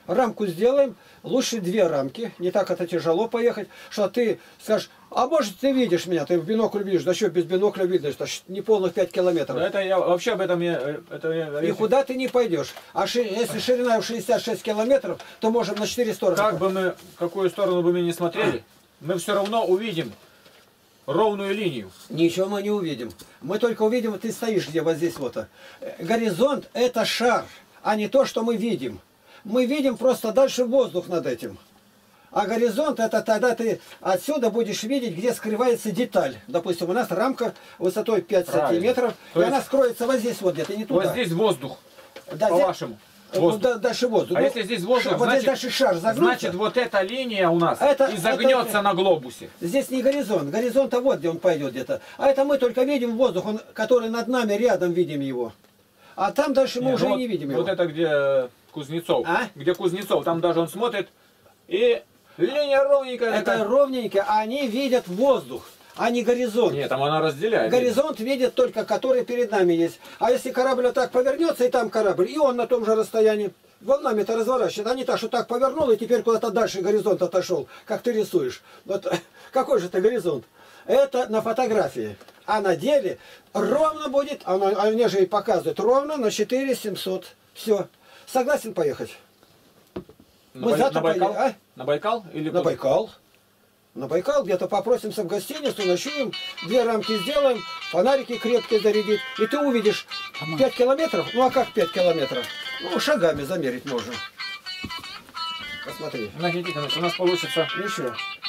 рамку сделаем, лучше две рамки, не так это тяжело поехать, что ты скажешь, а может ты видишь меня, ты в бинокль видишь, да что без бинокля видно, что не полных пять километров. Это я вообще об этом я... Это я и куда ты не пойдешь. А ши, если ширина шестьдесят шесть километров, то можем на четыре стороны. Как бы мы, какую сторону бы мы ни смотрели, мы все равно увидим ровную линию. Ничего мы не увидим. Мы только увидим, ты стоишь где вот здесь вот. Горизонт это шар, а не то, что мы видим. Мы видим просто дальше воздух над этим. А горизонт это тогда ты отсюда будешь видеть, где скрывается деталь. Допустим, у нас рамка высотой пять сантиметров, и есть... она скроется вот здесь вот где-то, не туда. Вот здесь воздух, да, по-вашему. Воздух. Да, дальше воздух. А ну, если здесь воздух, вот значит, здесь дальше шар загнется. Значит, вот эта линия у нас это, и загнется это, на глобусе. Здесь не горизонт. Горизонт-то вот где он пойдет где-то. А это мы только видим воздух, он, который над нами, рядом видим его. А там дальше мы не, уже ну, и не видим его. Вот это где Кузнецов. А? Где Кузнецов, там даже он смотрит, и линия ровненькая. Это такая. ровненько, а они видят воздух, а не горизонт. Нет, там она разделяет. Горизонт видит только, который перед нами есть. А если корабль вот так повернется, и там корабль, и он на том же расстоянии, волнами-то разворачивает. А не так, что так повернул, и теперь куда-то дальше горизонт отошел, как ты рисуешь. Вот какой же это горизонт? Это на фотографии. А на деле ровно будет, они же и показывают, ровно на четыре семьсот. Все. Согласен поехать? На, Мы Бай... завтра на Байкал? поедем, а? На Байкал? Или на куда? Байкал. На Байкал где-то попросимся в гостиницу, ночуем, две рамки сделаем, фонарики крепкие зарядить, и ты увидишь пять километров. Ну а как пять километров? Ну шагами замерить можно. Посмотри. Игнатий Никонович, у нас получится... Еще.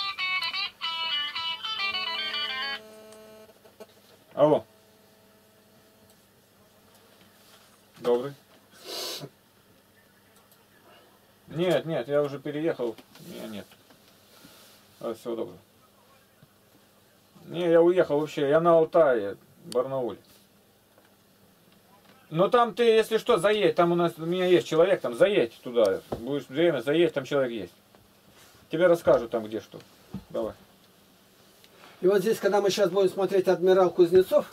Алло. Добрый. Нет, нет, я уже переехал. Нет, нет. А, всего доброго. Не, я уехал вообще. Я на Алтае, Барнауле. Но там ты, если что, заедь. Там у нас, у меня есть человек, там заедь туда. Будешь время, заедь, там человек есть. Тебе расскажут там где что. Давай. И вот здесь, когда мы сейчас будем смотреть адмирал Кузнецов,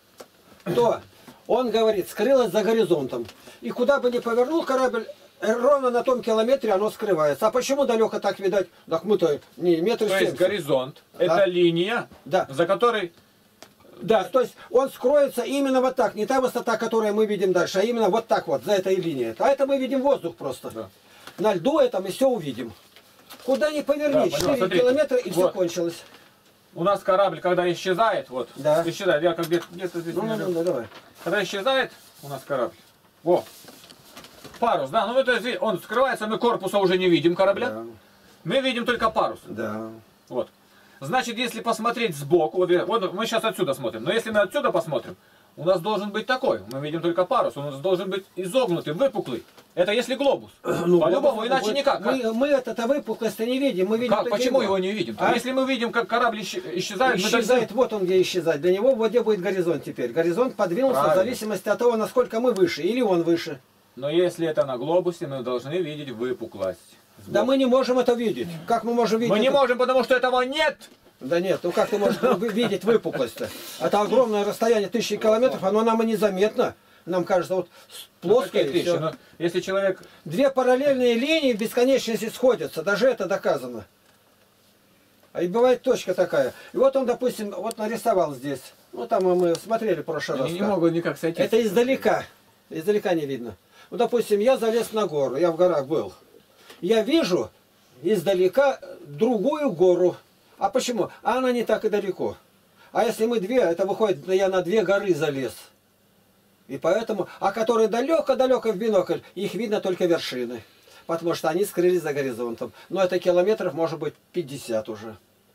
то он говорит, скрылась за горизонтом. И куда бы ни повернул корабль, ровно на том километре оно скрывается. А почему далеко так видать? Так мы-то не метр семьдесят. То есть горизонт, да. Это линия, да. За которой... Да, то есть он скроется именно вот так. Не та высота, которую мы видим дальше, а именно вот так вот, за этой линией. А это мы видим воздух просто. Да. На льду это мы все увидим. Куда ни поверни, да, четыре километра и вот. Все кончилось. У нас корабль, когда исчезает, вот, да. исчезает, я как где-то где здесь... Ну, ну, ну, давай. Когда исчезает у нас корабль, во, парус, да, ну это он скрывается, мы корпуса уже не видим корабля, да. Мы видим только парус. Да. Вот. Значит, если посмотреть сбоку, вот, вот мы сейчас отсюда смотрим, но если мы отсюда посмотрим, у нас должен быть такой, мы видим только парус, он у нас должен быть изогнутый, выпуклый. Это если глобус. Ну, по-любому, иначе вот, никак. Мы, мы это выпуклость не видим, мы видим как? Почему его. его не видим? А? Если мы видим, как корабль исчезает... Исчезает, мы вот он где исчезает. Для него вот где будет горизонт теперь. Горизонт подвинулся. Правильно. В зависимости от того, насколько мы выше, или он выше. Но если это на глобусе, мы должны видеть выпуклость. Сбоку. Да мы не можем это видеть. Как мы можем видеть? Мы не это? можем, потому что этого нет! Да нет, ну как ты можешь видеть выпуклость-то? Это огромное расстояние, тысячи километров, оно нам и незаметно. Нам кажется, вот плоское и все. Но если человек... Две параллельные линии в бесконечности сходятся, даже это доказано. А и бывает точка такая. И вот он, допустим, вот нарисовал здесь. Ну там мы смотрели в прошлый раз. Они не могут никак сойти. Это издалека. Издалека не видно. Ну, допустим, я залез на гору, я в горах был. Я вижу издалека другую гору. А почему? А она не так и далеко. А если мы две, это выходит, я на две горы залез. И поэтому, а которые далеко-далеко в бинокль, их видно только вершины. Потому что они скрылись за горизонтом. Но это километров может быть пятьдесят уже.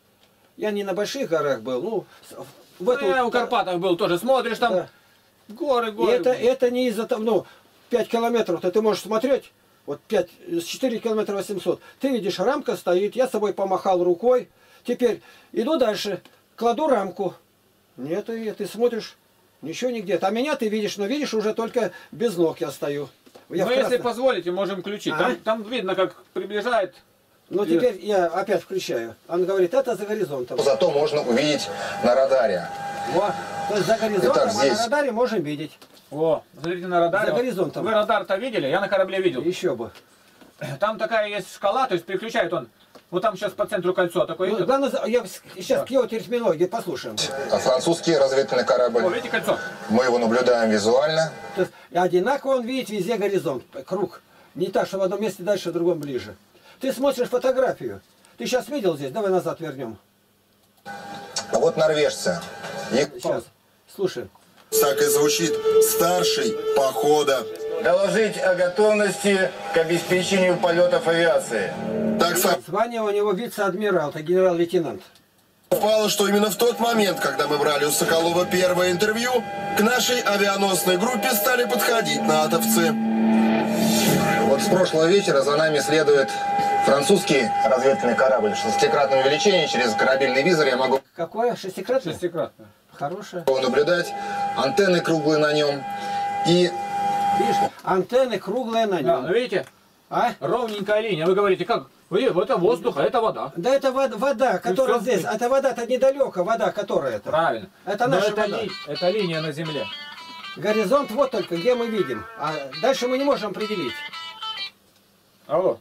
Я не на больших горах был, ну... В эту... Я в Карпатах был тоже, смотришь там, да. горы, горы. И это, это не из-за того, ну, пять километров-то ты можешь смотреть, вот пять, четыре километра восемьсот. Ты видишь, рамка стоит, я с собой помахал рукой. Теперь иду дальше, кладу рамку. Нет, и ты смотришь, ничего нигде. А меня ты видишь, но видишь уже только без ног я стою. Я ну, если позволите, можем включить. А? Там, там видно, как приближает. Ну, и... теперь я опять включаю. Он говорит, это за горизонтом. Зато можно увидеть на радаре. Вот. То есть за горизонтом, Итак, здесь... а на радаре можем видеть. О, смотрите на радаре. За горизонтом. Вы радар-то видели? Я на корабле видел. Еще бы. там такая есть шкала, то есть переключает он. Вот там сейчас по центру кольцо такое. Ну, главное, я сейчас да. к его терминологии послушаем. Французский разведывательный корабль. О, видите кольцо? Мы его наблюдаем визуально. То есть одинаково он видит везде горизонт, круг. Не так, что в одном месте дальше, в другом ближе. Ты смотришь фотографию. Ты сейчас видел здесь? Давай назад вернем. А вот норвежцы. И... Сейчас. Слушай. Так и звучит старший похода. Доложить о готовности к обеспечению полетов авиации. Так звание у него вице-адмирал, это генерал-лейтенант. Совпало, что именно в тот момент, когда мы брали у Соколова первое интервью, к нашей авианосной группе стали подходить натовцы. Вот с прошлого вечера за нами следует французский разведывательный корабль шестикратного увеличения. Через корабельный визор я могу... Какое? Шестикратное? Шестикратное. Хорошее. Наблюдать. Антенны круглые на нем. И... Видишь, антенны круглые на нем. Да, ну видите? А? Ровненькая линия. Вы говорите, как? Вы, это воздух, а это вода. Да это вода, вода которая здесь. Быть. Это вода-то недалеко, вода, которая это. Правильно. Это наша это вода. Ли, это линия на земле. Горизонт вот только, где мы видим. А дальше мы не можем определить. Алло.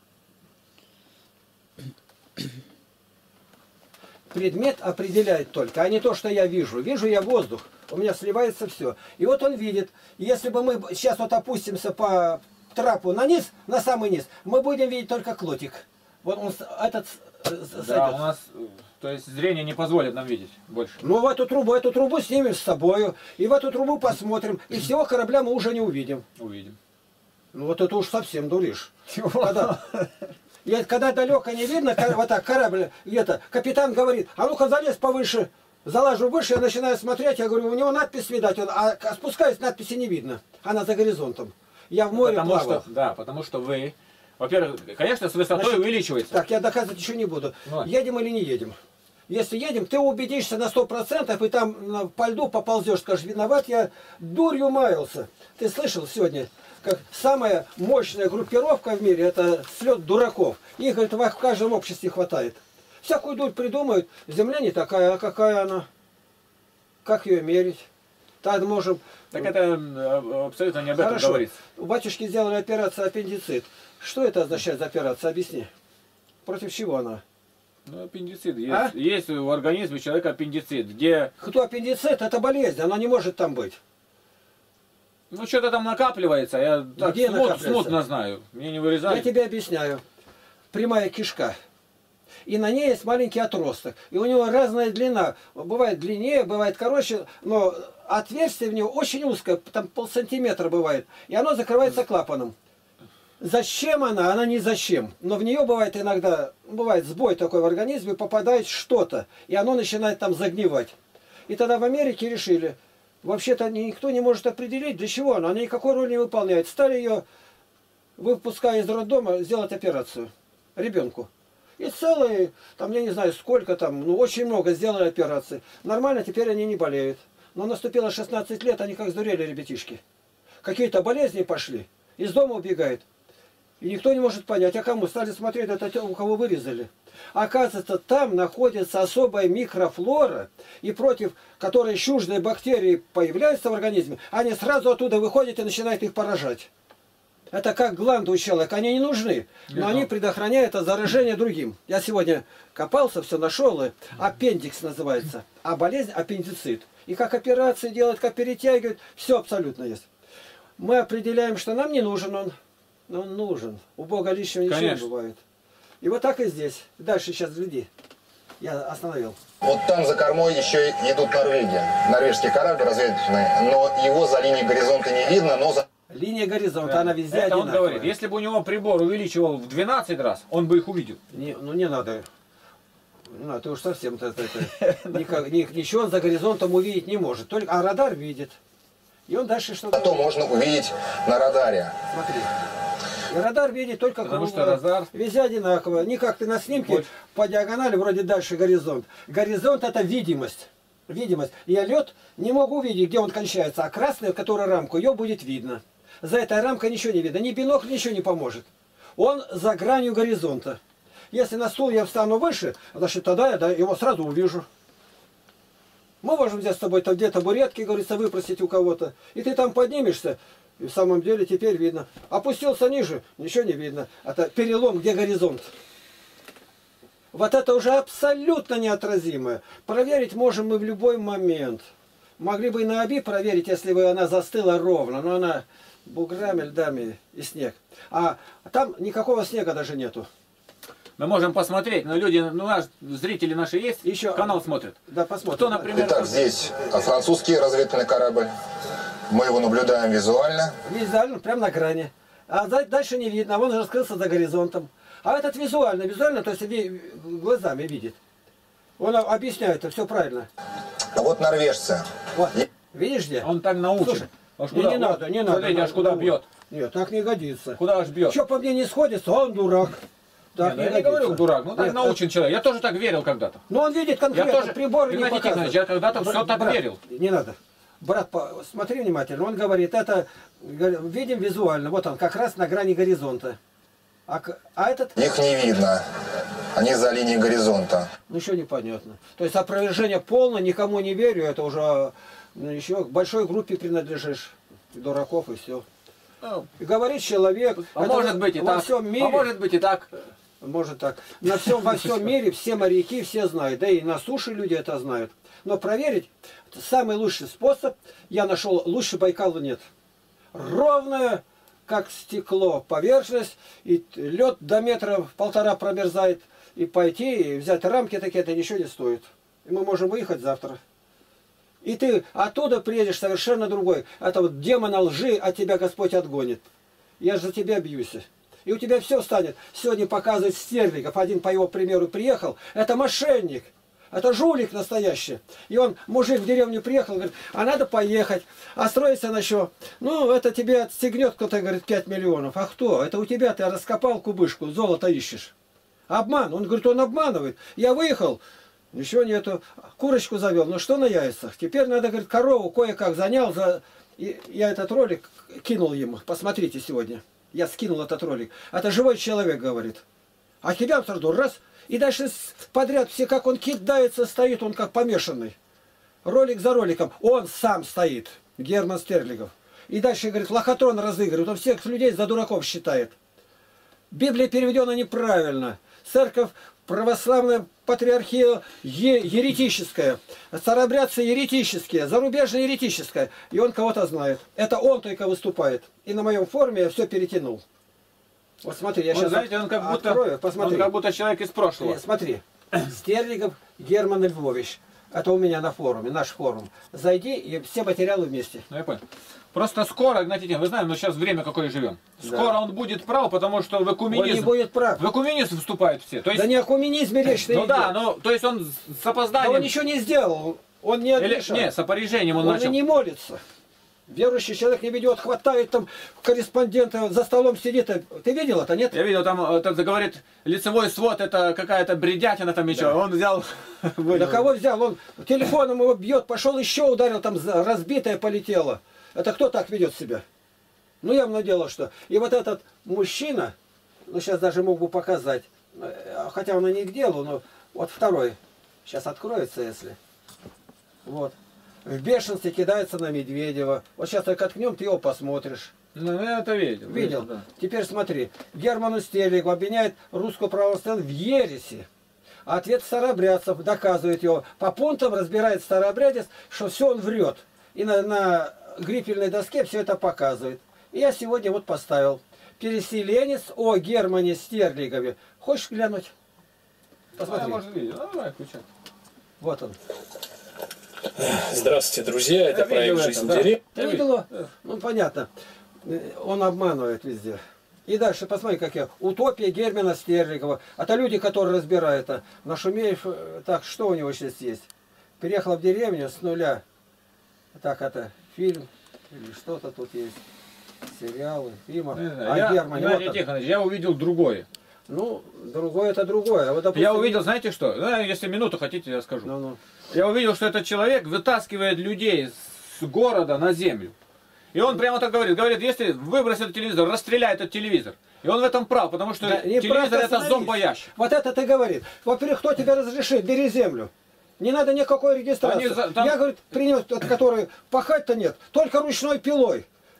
Предмет определяет только, а не то, что я вижу. Вижу я воздух, у меня сливается все. И вот он видит. Если бы мы сейчас вот опустимся по трапу на низ, на самый низ, мы будем видеть только клотик. Вот он этот... Да, у нас, то есть зрение не позволит нам видеть больше. Ну в эту трубу, эту трубу снимем с собою, и в эту трубу посмотрим, и всего корабля мы уже не увидим. Увидим. Ну вот это уж совсем дуришь. Когда... И когда далеко не видно, вот так корабль где-то, капитан говорит, а ну-ка залез повыше, залажу выше, я начинаю смотреть, я говорю, у него надпись видать, он, а спускаюсь, надписи не видно, она за горизонтом. Я в море потому плавал. Что, да, потому что вы, во-первых, конечно, с высотой Значит, увеличивается. Так, я доказывать еще не буду. Ну. Едем или не едем? Если едем, ты убедишься на сто процентов, и там по льду поползешь, скажешь, виноват, я дурью маялся. Ты слышал сегодня? Как самая мощная группировка в мире, это слет дураков. Их, говорит, в каждом обществе хватает. Всякую дурь придумают. Земля не такая, а какая она? Как ее мерить? Так можем... Так это абсолютно не об этом Хорошо. говорится. У батюшки сделали операцию аппендицит. Что это означает за операция? Объясни. Против чего она? Ну, аппендицит. Есть, а? есть в организме человека аппендицит, где... Кто аппендицит? Это болезнь, она не может там быть. Ну, что-то там накапливается, я так Где смут, накапливается? смутно знаю. Мне не вырезали. Я тебе объясняю. Прямая кишка. И на ней есть маленький отросток. И у него разная длина. Бывает длиннее, бывает короче, но отверстие в него очень узкое, там полсантиметра бывает. И оно закрывается клапаном. Зачем она? Она не зачем. Но в нее бывает иногда, бывает сбой такой в организме, попадает что-то. И оно начинает там загнивать. И тогда в Америке решили... Вообще-то никто не может определить, для чего она. Она никакой роли не выполняет. Стали ее, выпуская из роддома, сделать операцию ребенку. И целые, там я не знаю сколько там, ну очень много сделали операций. Нормально, теперь они не болеют. Но наступило шестнадцать лет, они как сдурели, ребятишки. Какие-то болезни пошли, из дома убегают. И никто не может понять, а кому? Стали смотреть, это у кого вырезали. Оказывается, там находится особая микрофлора, и против которой чуждые бактерии появляются в организме, они сразу оттуда выходят и начинают их поражать. Это как гланды у человека, они не нужны, но они предохраняют от заражения другим. Я сегодня копался, все нашел, и аппендикс называется, а болезнь аппендицит. И как операции делают, как перетягивают, все абсолютно есть. Мы определяем, что нам не нужен он, но он нужен. У Бога лишнего ничего не бывает. И вот так и здесь. Дальше сейчас гляди. Я остановил. Вот там за кормой еще идут Норвегия. Норвежский корабль разведывательный, но его за линией горизонта не видно, но за... Линия горизонта, да. Она везде Это одинаковая. он говорит, если бы у него прибор увеличивал в двенадцать раз, он бы их увидел. Не, ну не надо. Не надо, ты уж совсем это, это, никак, ничего он за горизонтом увидеть не может. Только, а радар видит. И он дальше что-то... А то можно увидеть на радаре. Смотри. И радар видит только Потому что радар... везде одинаково. Не как ты на снимке вот. По диагонали вроде дальше горизонт. Горизонт это видимость. Видимость. Я лед не могу увидеть, где он кончается, а красная, которая рамку, ее будет видно. За этой рамкой ничего не видно. Ни бинокль ничего не поможет. Он за гранью горизонта. Если на стул я встану выше, значит тогда я его сразу увижу. Мы можем здесь с тобой где-то табуретки, говорится, выпросить у кого-то. И ты там поднимешься. И в самом деле теперь видно. Опустился ниже, ничего не видно. Это перелом, где горизонт. Вот это уже абсолютно неотразимое. Проверить можем мы в любой момент. Могли бы и на Оби проверить, если бы она застыла ровно. Но она буграми, льдами и снег. А там никакого снега даже нету. Мы можем посмотреть, но люди, ну, наш, зрители наши есть, еще канал смотрят. Да, посмотрим. Кто, например... Итак, здесь французский разведывательный корабль. Мы его наблюдаем визуально. Визуально, прямо на грани. А дальше не видно, он уже скрылся за горизонтом. А этот визуально, визуально, то есть глазами видит. Он объясняет, это все правильно. А вот норвежцы. Вот. Видишь где? Он так научен. Слушай, аж не, куда, не вот, надо, не надо. смотрите, аж куда ну, бьет. Нет, так не годится. Куда аж бьет. Что по мне не сходится, он дурак. Так Не, не, ну, я не говорю дурак, ну так Нет, научен человек. Я тоже так верил когда-то. Но он видит конкретно, Я тоже, приборы не Игнатий Тихонович, показывают. я когда-то Бра- все так брат, верил. Не надо. Брат, по- смотри внимательно. Он говорит, это говорит, видим визуально. Вот он, как раз на грани горизонта. А, к- а этот, Их не видно. Они за линией горизонта. ничего не понятно. То есть опровержение полное, никому не верю. Это уже ну, еще к большой группе принадлежишь. Дураков и все. Ну, И говорит человек, а это может быть и во так. всем мире, А может быть и так. может так. На всем, во всем мире все моряки все знают. Да и на суше люди это знают. Но проверить, самый лучший способ, я нашел, лучше Байкала нет. Ровная, как стекло, поверхность, и лед до метра полтора промерзает. И пойти, и взять рамки такие, это ничего не стоит. И мы можем выехать завтра. И ты оттуда приедешь совершенно другой. Это вот демона лжи от тебя Господь отгонит. Я же за тебя бьюсь. И у тебя все станет. Сегодня показывает Стерлигов. Один по его примеру приехал. Это мошенник. Это жулик настоящий. И он, мужик в деревню приехал, говорит, а надо поехать. А строится на что? Ну, это тебе отстегнет кто-то, говорит, пять миллионов. А кто? Это у тебя, ты раскопал кубышку, золото ищешь. Обман. Он говорит, он обманывает. Я выехал, ничего нету. Курочку завел. Ну что на яйцах? Теперь надо, говорит, корову кое-как занял. За... И я этот ролик кинул ему. Посмотрите сегодня. Я скинул этот ролик. Это живой человек, говорит. А тебя сразу раз. И дальше подряд все, как он кидается, стоит, он как помешанный. Ролик за роликом. Он сам стоит. Герман Стерлигов. И дальше, говорит, лохотрон разыгрывает. Он всех людей за дураков считает. Библия переведена неправильно. Церковь православная патриархия е еретическая. Старообрядцы еретические. Зарубежная еретическая. И он кого-то знает. Это он только выступает. И на моем форуме я все перетянул. Вот смотри, я Он, сейчас знаете, он как будто, открою, посмотри. он как будто человек из прошлого. Нет, смотри. Стерлигов Герман Львович. Это у меня на форуме, наш форум. Зайди и все материалы вместе. Ну, я понял. Просто скоро, Игнатий Тихонович, вы знаете, но сейчас время какое живем. Скоро Да. он будет прав, потому что в экуменизм, Он не будет прав. в экуменизм вступают все. То есть, Да не о коммунизме речь-то ну идет. да, ну, то есть он с Да опозданием... он ничего не сделал. Он не Или, отрешал. не, с опережением он, Он начал. и не молится. Верующий человек не ведет, хватает там корреспондента, за столом сидит. Ты видел это, нет? Я видел, там, это, говорит, лицевой свод, это какая-то бредятина там еще. Да. Он взял... Да кого взял? Он телефоном его бьет, пошел еще ударил, там разбитое полетело. Это кто так ведет себя? Ну, явно дело, что... И вот этот мужчина, ну, сейчас даже мог бы показать, хотя он и не к делу, но вот второй, сейчас откроется, если... Вот. В бешенстве кидается на Медведева. Вот сейчас только ткнем, ты его посмотришь. Ну, я это видел. Видел? Да. Теперь смотри. Герману Стерлигу обвиняет русскую православную в ереси. Ответ старообрядцев доказывает его. По пунктам разбирает старообрядец, что все он врет. И на, на грифельной доске все это показывает. И я сегодня вот поставил. Переселенец о Германе Стерлигове. Хочешь глянуть? Посмотри. А, может, видел. Ну, давай, включай. Вот он. Здравствуйте, друзья. Это Я проект видел «Жизнь это, да. деревьев». Ты видел его? Ну, понятно. Он обманывает везде. И дальше, посмотри, как я. Утопия Германа Стерлигова. Это люди, которые разбирают. А Нашумеев, так, что у него сейчас есть? Переехал в деревню с нуля. Так, это фильм или что-то тут есть. Сериалы, фильмы. Не знаю, А я, Герман, Геннадий вот он. Тихонович, я увидел другое. Ну, другое это другое. А вот, допустим, Я увидел, знаете что? Ну, если минуту хотите, я скажу. Ну, ну. Я увидел, что этот человек вытаскивает людей с города на землю. И он прямо так говорит. Говорит, если выбросит телевизор, расстреляй этот телевизор. И он в этом прав, потому что Да, не телевизор прав, это остановись. зомбоящик. Вот это ты говорит. Во-первых, кто тебе разрешит? Бери землю. Не надо никакой регистрации. Они за- там- Я, говорит, принес, от которой пахать-то нет, только ручной пилой.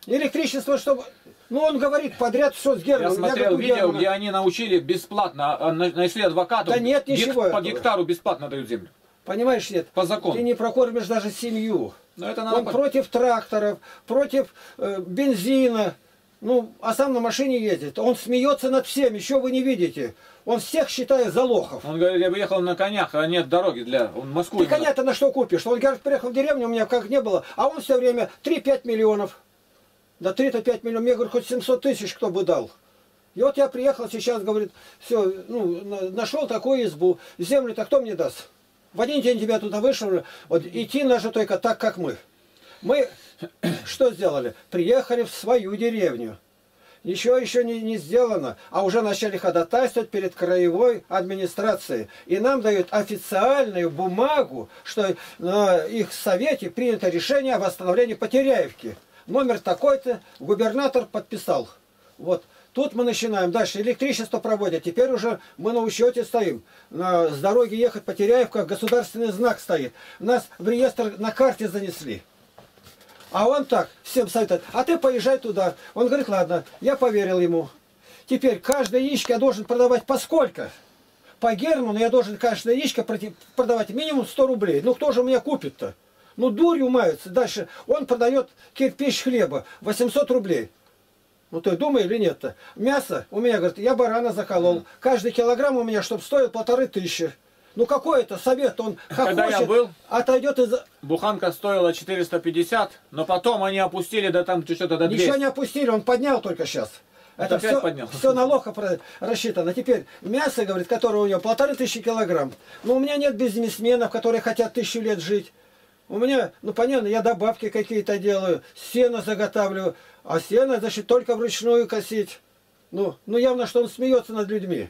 Электричество, чтобы... Ну, он говорит подряд все с Германом. Я смотрел говорю, видео, Германа. где они научили бесплатно, а, на- нашли адвокатов. Да нет ничего гек- По этого. гектару бесплатно дают землю. Понимаешь, нет? По закону. Ты не прокормишь даже семью. Но это надо Он по- против тракторов, против э, бензина. Ну, а сам на машине ездит. Он смеется над всем, еще вы не видите. Он всех считает за лохов. Он говорит, я бы ехал на конях, а нет дороги для... Он в Москву... Ты именно. коня-то на что купишь? Он, говорит, приехал в деревню, у меня как не было, а он все время три-пять миллионов. Да три-то пять миллионов. Я говорю, хоть семьсот тысяч кто бы дал. И вот я приехал сейчас, говорит, все, ну, на- нашел такую избу. Землю-то кто мне даст? В один день тебя туда вышел. Вот идти надо только так, как мы. Мы что сделали? Приехали в свою деревню. Ничего еще не, не сделано, а уже начали ходатайствовать перед краевой администрацией. И нам дают официальную бумагу, что на их совете принято решение о восстановлении Потеряевки. Номер такой-то, губернатор подписал. Вот. Тут мы начинаем. Дальше электричество проводят. Теперь уже мы на учете стоим. На, с дороги ехать Потеряевка, государственный знак стоит. Нас в реестр на карте занесли. А он так, всем советует, а ты поезжай туда. Он говорит, ладно, я поверил ему. Теперь каждое яичко я должен продавать по сколько? По Герману я должен каждое яичко продавать минимум сто рублей. Ну кто же у меня купит-то? Ну дурью маются. Дальше он продает кирпич хлеба восемьсот рублей. Ну ты думай или нет-то? Мясо у меня, говорит, я барана заколол. Каждый килограмм у меня, чтобы стоил полторы тысячи. Ну какой это совет? Он как Когда хочет, я был, отойдет из... буханка стоила четыреста пятьдесят, но потом они опустили до там что-то до двухсот. Ничего не опустили, он поднял только сейчас. Это опять все, поднял. все на лоха про- рассчитано. Теперь мясо, говорит, которое у него полторы тысячи килограмм. Но у меня нет бизнесменов, которые хотят тысячу лет жить. У меня, ну понятно, я добавки какие-то делаю, сено заготавливаю. А сено, значит, только вручную косить. Ну, ну явно, что он смеется над людьми.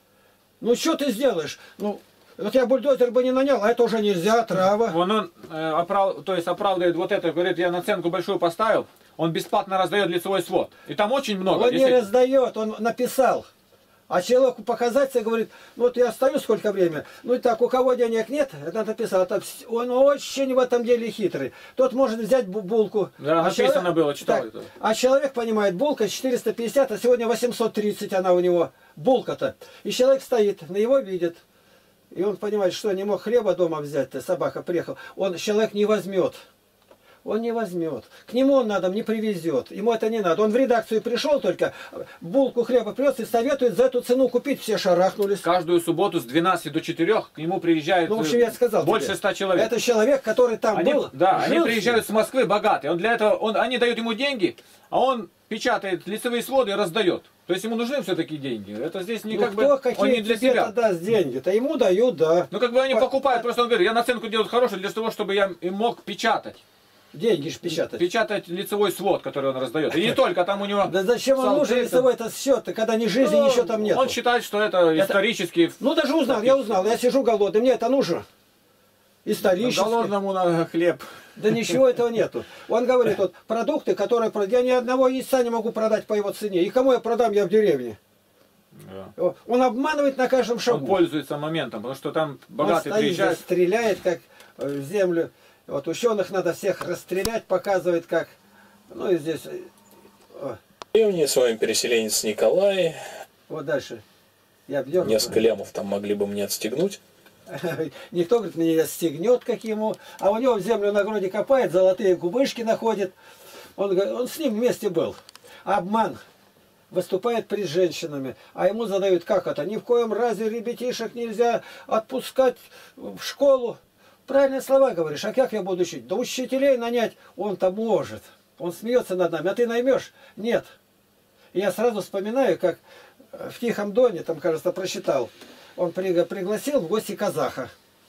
Ну что ты сделаешь? Ну, вот я бульдозер бы не нанял, а это уже нельзя, трава. Вон он э, оправ... то есть оправдывает вот это, говорит, я наценку большую поставил, он бесплатно раздает лицевой свод. И там очень много. Он не если- раздает, он написал. А человеку показать, говорит, ну вот я стою сколько времени, ну и так, у кого денег нет, это написал, это вс- он очень в этом деле хитрый. Тот может взять бу- булку. Да, написано человек- было, читал так, это. А человек понимает, булка четыреста пятьдесят, а сегодня восемьсот тридцать она у него, булка-то. И человек стоит, на его видит. И он понимает, что не мог хлеба дома взять-то, собака приехала. Он, человек не возьмет. Он не возьмет. К нему он на дом не привезет. Ему это не надо. Он в редакцию пришел только, булку хлеба привез и советует за эту цену купить. Все шарахнулись. Каждую субботу с двенадцати до четырёх к нему приезжают Ну, в общем, я сказал больше тебе. ста человек. Это человек, который там Они, был. да, жил они с приезжают с ним. Москвы богатые. Он для этого, он, они дают ему деньги, а он печатает лицевые своды и раздает. То есть ему нужны все-таки деньги. Это здесь не Ну, как кто бы, какие он не для тебе себя. даст деньги-то? Ему дают, да. Ну как бы они По- покупают, просто он говорит, я наценку делаю хорошую для того, чтобы я им мог печатать. Деньги ж печатать. Печатать лицевой свод, который он раздает. И не только, там у него... Да зачем он нужен салфетка. лицевой этот счет, когда ни жизни, Ну, ничего там нет. Он считает, что это, исторически... Ну даже узнал, я узнал. Я сижу голодный, мне это нужно. Исторически. Голодному на хлеб. Да ничего этого нету. Он говорит, вот продукты, которые прод- я ни одного яйца не могу продать по его цене. И кому я продам, я в деревне. Да. Он обманывает на каждом Он шагу. пользуется моментом, потому что там Он богатые стоит, приезжают. здесь, стреляет, как э, в землю. Вот ученых надо всех расстрелять, показывает, как. Ну и здесь. э, о, Древний, с вами переселенец Николай. вот дальше. Я обдернул. Несколько лямов там могли бы мне отстегнуть. Никто, говорит, меня не отстегнет, как ему. А у него в землю на груди копает, золотые кубышки находит. Он, говорит, он с ним вместе был. Обман. Выступает перед женщинами. А ему задают, как это? Ни в коем разе ребятишек нельзя отпускать в школу. Правильные слова говоришь. А как я буду учить? Да учителей нанять он-то может. Он смеется над нами. А ты наймешь? Нет. И я сразу вспоминаю, как в Тихом Доне, там, кажется, прочитал. Он при- пригласил в гости казаха.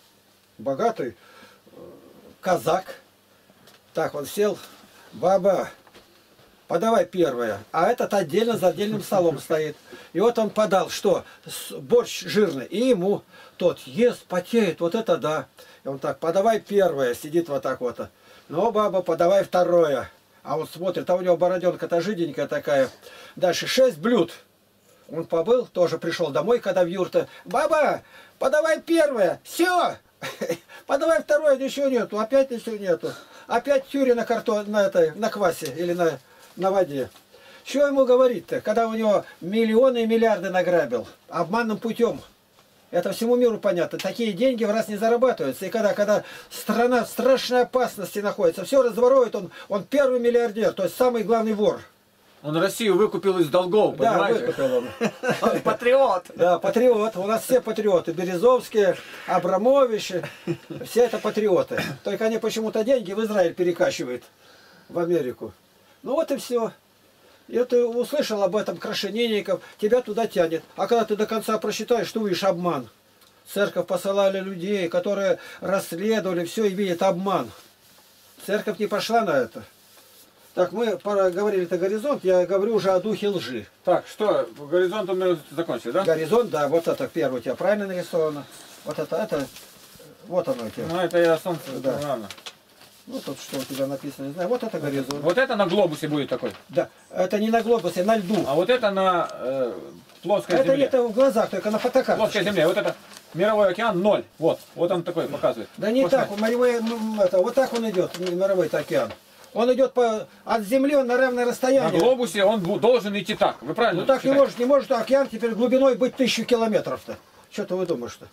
Богатый э, казак. Так, он сел. Баба, подавай первое. А этот отдельно за отдельным столом стоит. И вот он подал, что? С- Борщ жирный. И ему тот ест, потеет. Вот это да. И он так, подавай первое. Сидит вот так вот. Ну, баба, подавай второе. А он смотрит, а у него бороденка-то жиденькая такая. Дальше шесть блюд. Он побыл, тоже пришел домой, когда в юрта. Баба, подавай первое. Все. Подавай второе, ничего нету. Опять ничего нету. Опять тюре на картон, на этой, на квасе или на на воде. Что ему говорить-то, когда у него миллионы и миллиарды награбил обманным путем? Это всему миру понятно. Такие деньги в раз не зарабатываются. И когда, когда страна в страшной опасности находится, все разворует, он, он первый миллиардер, то есть самый главный вор. Он Россию выкупил из долгов, Да, понимаете? выкупил он. Он патриот. Да, патриот. У нас все патриоты. Березовские, Абрамовичи. Все это патриоты. Только они почему-то деньги в Израиль перекачивают. В Америку. Ну вот и все. И ты услышал об этом Крашенинников, тебя туда тянет. А когда ты до конца просчитаешь, ты увидишь обман. Церковь посылали людей, которые расследовали все и видят обман. Церковь не пошла на это. Так, мы говорили-то горизонт, я говорю уже о духе лжи. Так, что, горизонт мы закончили, да? Горизонт, да, вот это первое у тебя правильно нарисовано. Вот это, это, вот оно у тебя. Ну это я солнце, Да. ладно. Ну тут что у тебя написано, не знаю. Вот это горизонт. Вот это на глобусе будет такой. Да, это не на глобусе, на льду. А вот это на э, плоской Это земле. это в глазах, только на фотокарточке. Плоская земля. Вот это мировой океан ноль. Вот. Вот он такой показывает. Да не Вот так, смотри. моревой, м, это, вот так он идет, мировой океан. Он идет по, от земли, он на равное На расстояние. глобусе он бу- должен идти так. Вы правильно Ну так не считаете? может, не может океан теперь глубиной быть тысячу километров-то. Что-то вы думаешь-то?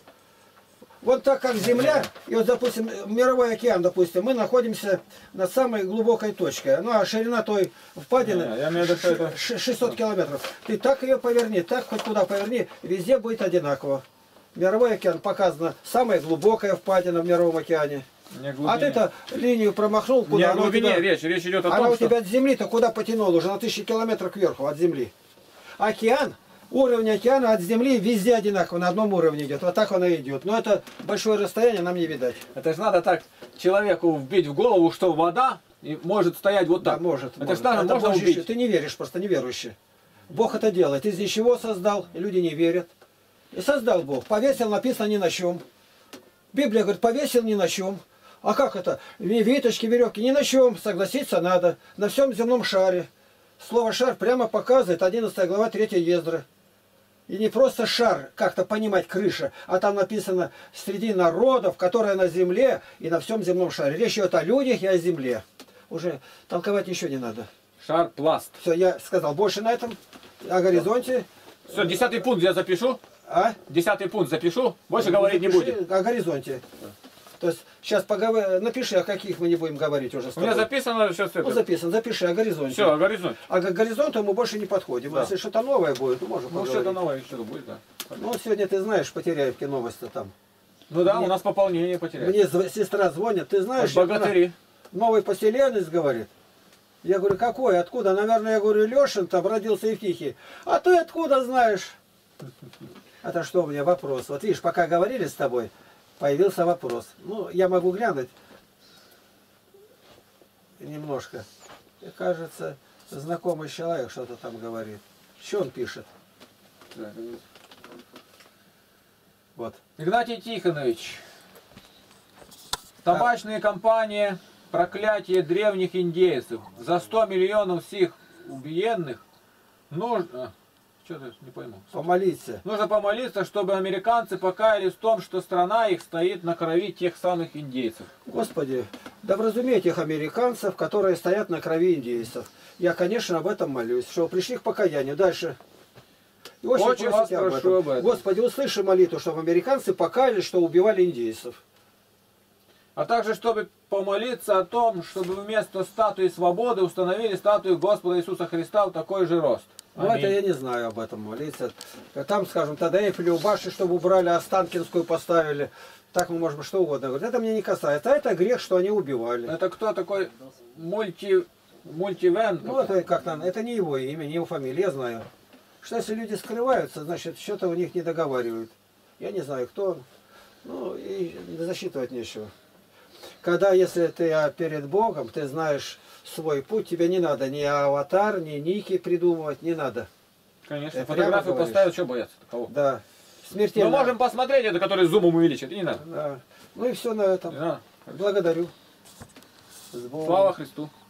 Вот так как Земля, и вот, допустим, мировой океан, допустим, мы находимся на самой глубокой точке. Ну, а ширина той впадины Не, я имею в виду, что это- ш- шестьсот километров. Ты так ее поверни, так хоть куда поверни, везде будет одинаково. Мировой океан показано, самая глубокая впадина в Мировом океане. Не о А глубине. ты-то линию промахнул, Не куда о она у глубине тебя- речь. Речь идет о она том, у что... тебя от земли-то куда потянула? Уже на тысячи километров кверху от земли. Океан, уровень океана от земли везде одинаково, на одном уровне идет. Вот так он и идет. Но это большое расстояние нам не видать. Это же надо так человеку вбить в голову, что вода и может стоять вот так. Да, может. Это может. же надо, Это можно Бог убить. еще- Ты не веришь, просто неверующий. Бог это делает. Из ничего создал, и люди не верят. И создал Бог. Повесил, написано ни на чем. Библия говорит, повесил ни на чем. А как это? Виточки, веревки, ни на чем. Согласиться надо. На всем земном шаре. Слово шар прямо показывает одиннадцатая глава третьей Ездры. И не просто шар, как-то понимать крыша, а там написано среди народов, которые на земле и на всем земном шаре. Речь идет о людях и о земле. Уже толковать ничего не надо. Шар, пласт. Все, я сказал больше на этом. О горизонте. Все, десятый пункт я запишу. А? Десятый пункт запишу. Больше говорить не Напиши будем. О горизонте. То есть сейчас поговор... напиши, о каких мы не будем говорить уже с У меня тобой. записано сейчас Ну, это. записан, запиши о горизонте. Все, горизонт. А к горизонту мы больше не подходим. Да. Если что-то новое будет, то можем Ну поговорить. что-то новое еще будет, да. Ну, вот сегодня ты знаешь, потеряевки новости там. Ну да, Мне- у нас пополнение потеряли. Мне зв- сестра звонит, ты знаешь, Богатыри. она новый поселенец говорит. Я говорю, какой, откуда? Наверное, я говорю, Лешин там родился Евтихий. А ты откуда знаешь? Это что у меня вопрос? Вот видишь, пока говорили с тобой, появился вопрос. Ну, я могу глянуть немножко. И кажется, знакомый человек что-то там говорит. Что он пишет? Вот. Игнатий Тихонович. Табачные компании, проклятие древних индейцев. За сто миллионов всех убиенных нужно... Что-то не пойму. Помолиться. Нужно помолиться, чтобы американцы покаялись в том, что страна их стоит на крови тех самых индейцев. Господи, да вразумей этих американцев, которые стоят на крови индейцев. Я, конечно, об этом молюсь, что пришли к покаянию. Дальше. И очень, Очень вас просите об прошу этом. об этом. Господи, услыши молитву, чтобы американцы покаялись, что убивали индейцев. А также, чтобы помолиться о том, чтобы вместо статуи свободы установили статую Господа Иисуса Христа в такой же рост. Ну, Аминь. это я не знаю об этом молиться. Там, скажем, тогда Эйфелеву башню, чтобы убрали, Останкинскую поставили. Так мы можем что угодно говорить. Это мне не касается. А это грех, что они убивали. Это кто такой мульти... мультивен? Ну, это как-то, это не его имя, не его фамилия, я знаю. Что если люди скрываются, значит, что-то у них не договаривают. Я не знаю, кто он. Ну, и засчитывать нечего. Когда, если ты перед Богом, ты знаешь свой путь, тебе не надо ни аватар, ни ники придумывать, не надо. Конечно. Это Фотографию прямо говоришь? поставить, что бояться? Кого? Да. Мы Смертельно. можем посмотреть это, который зумом увеличит, и не надо. Да. Ну и все на этом. Не надо. Благодарю. С Богом. Слава Христу.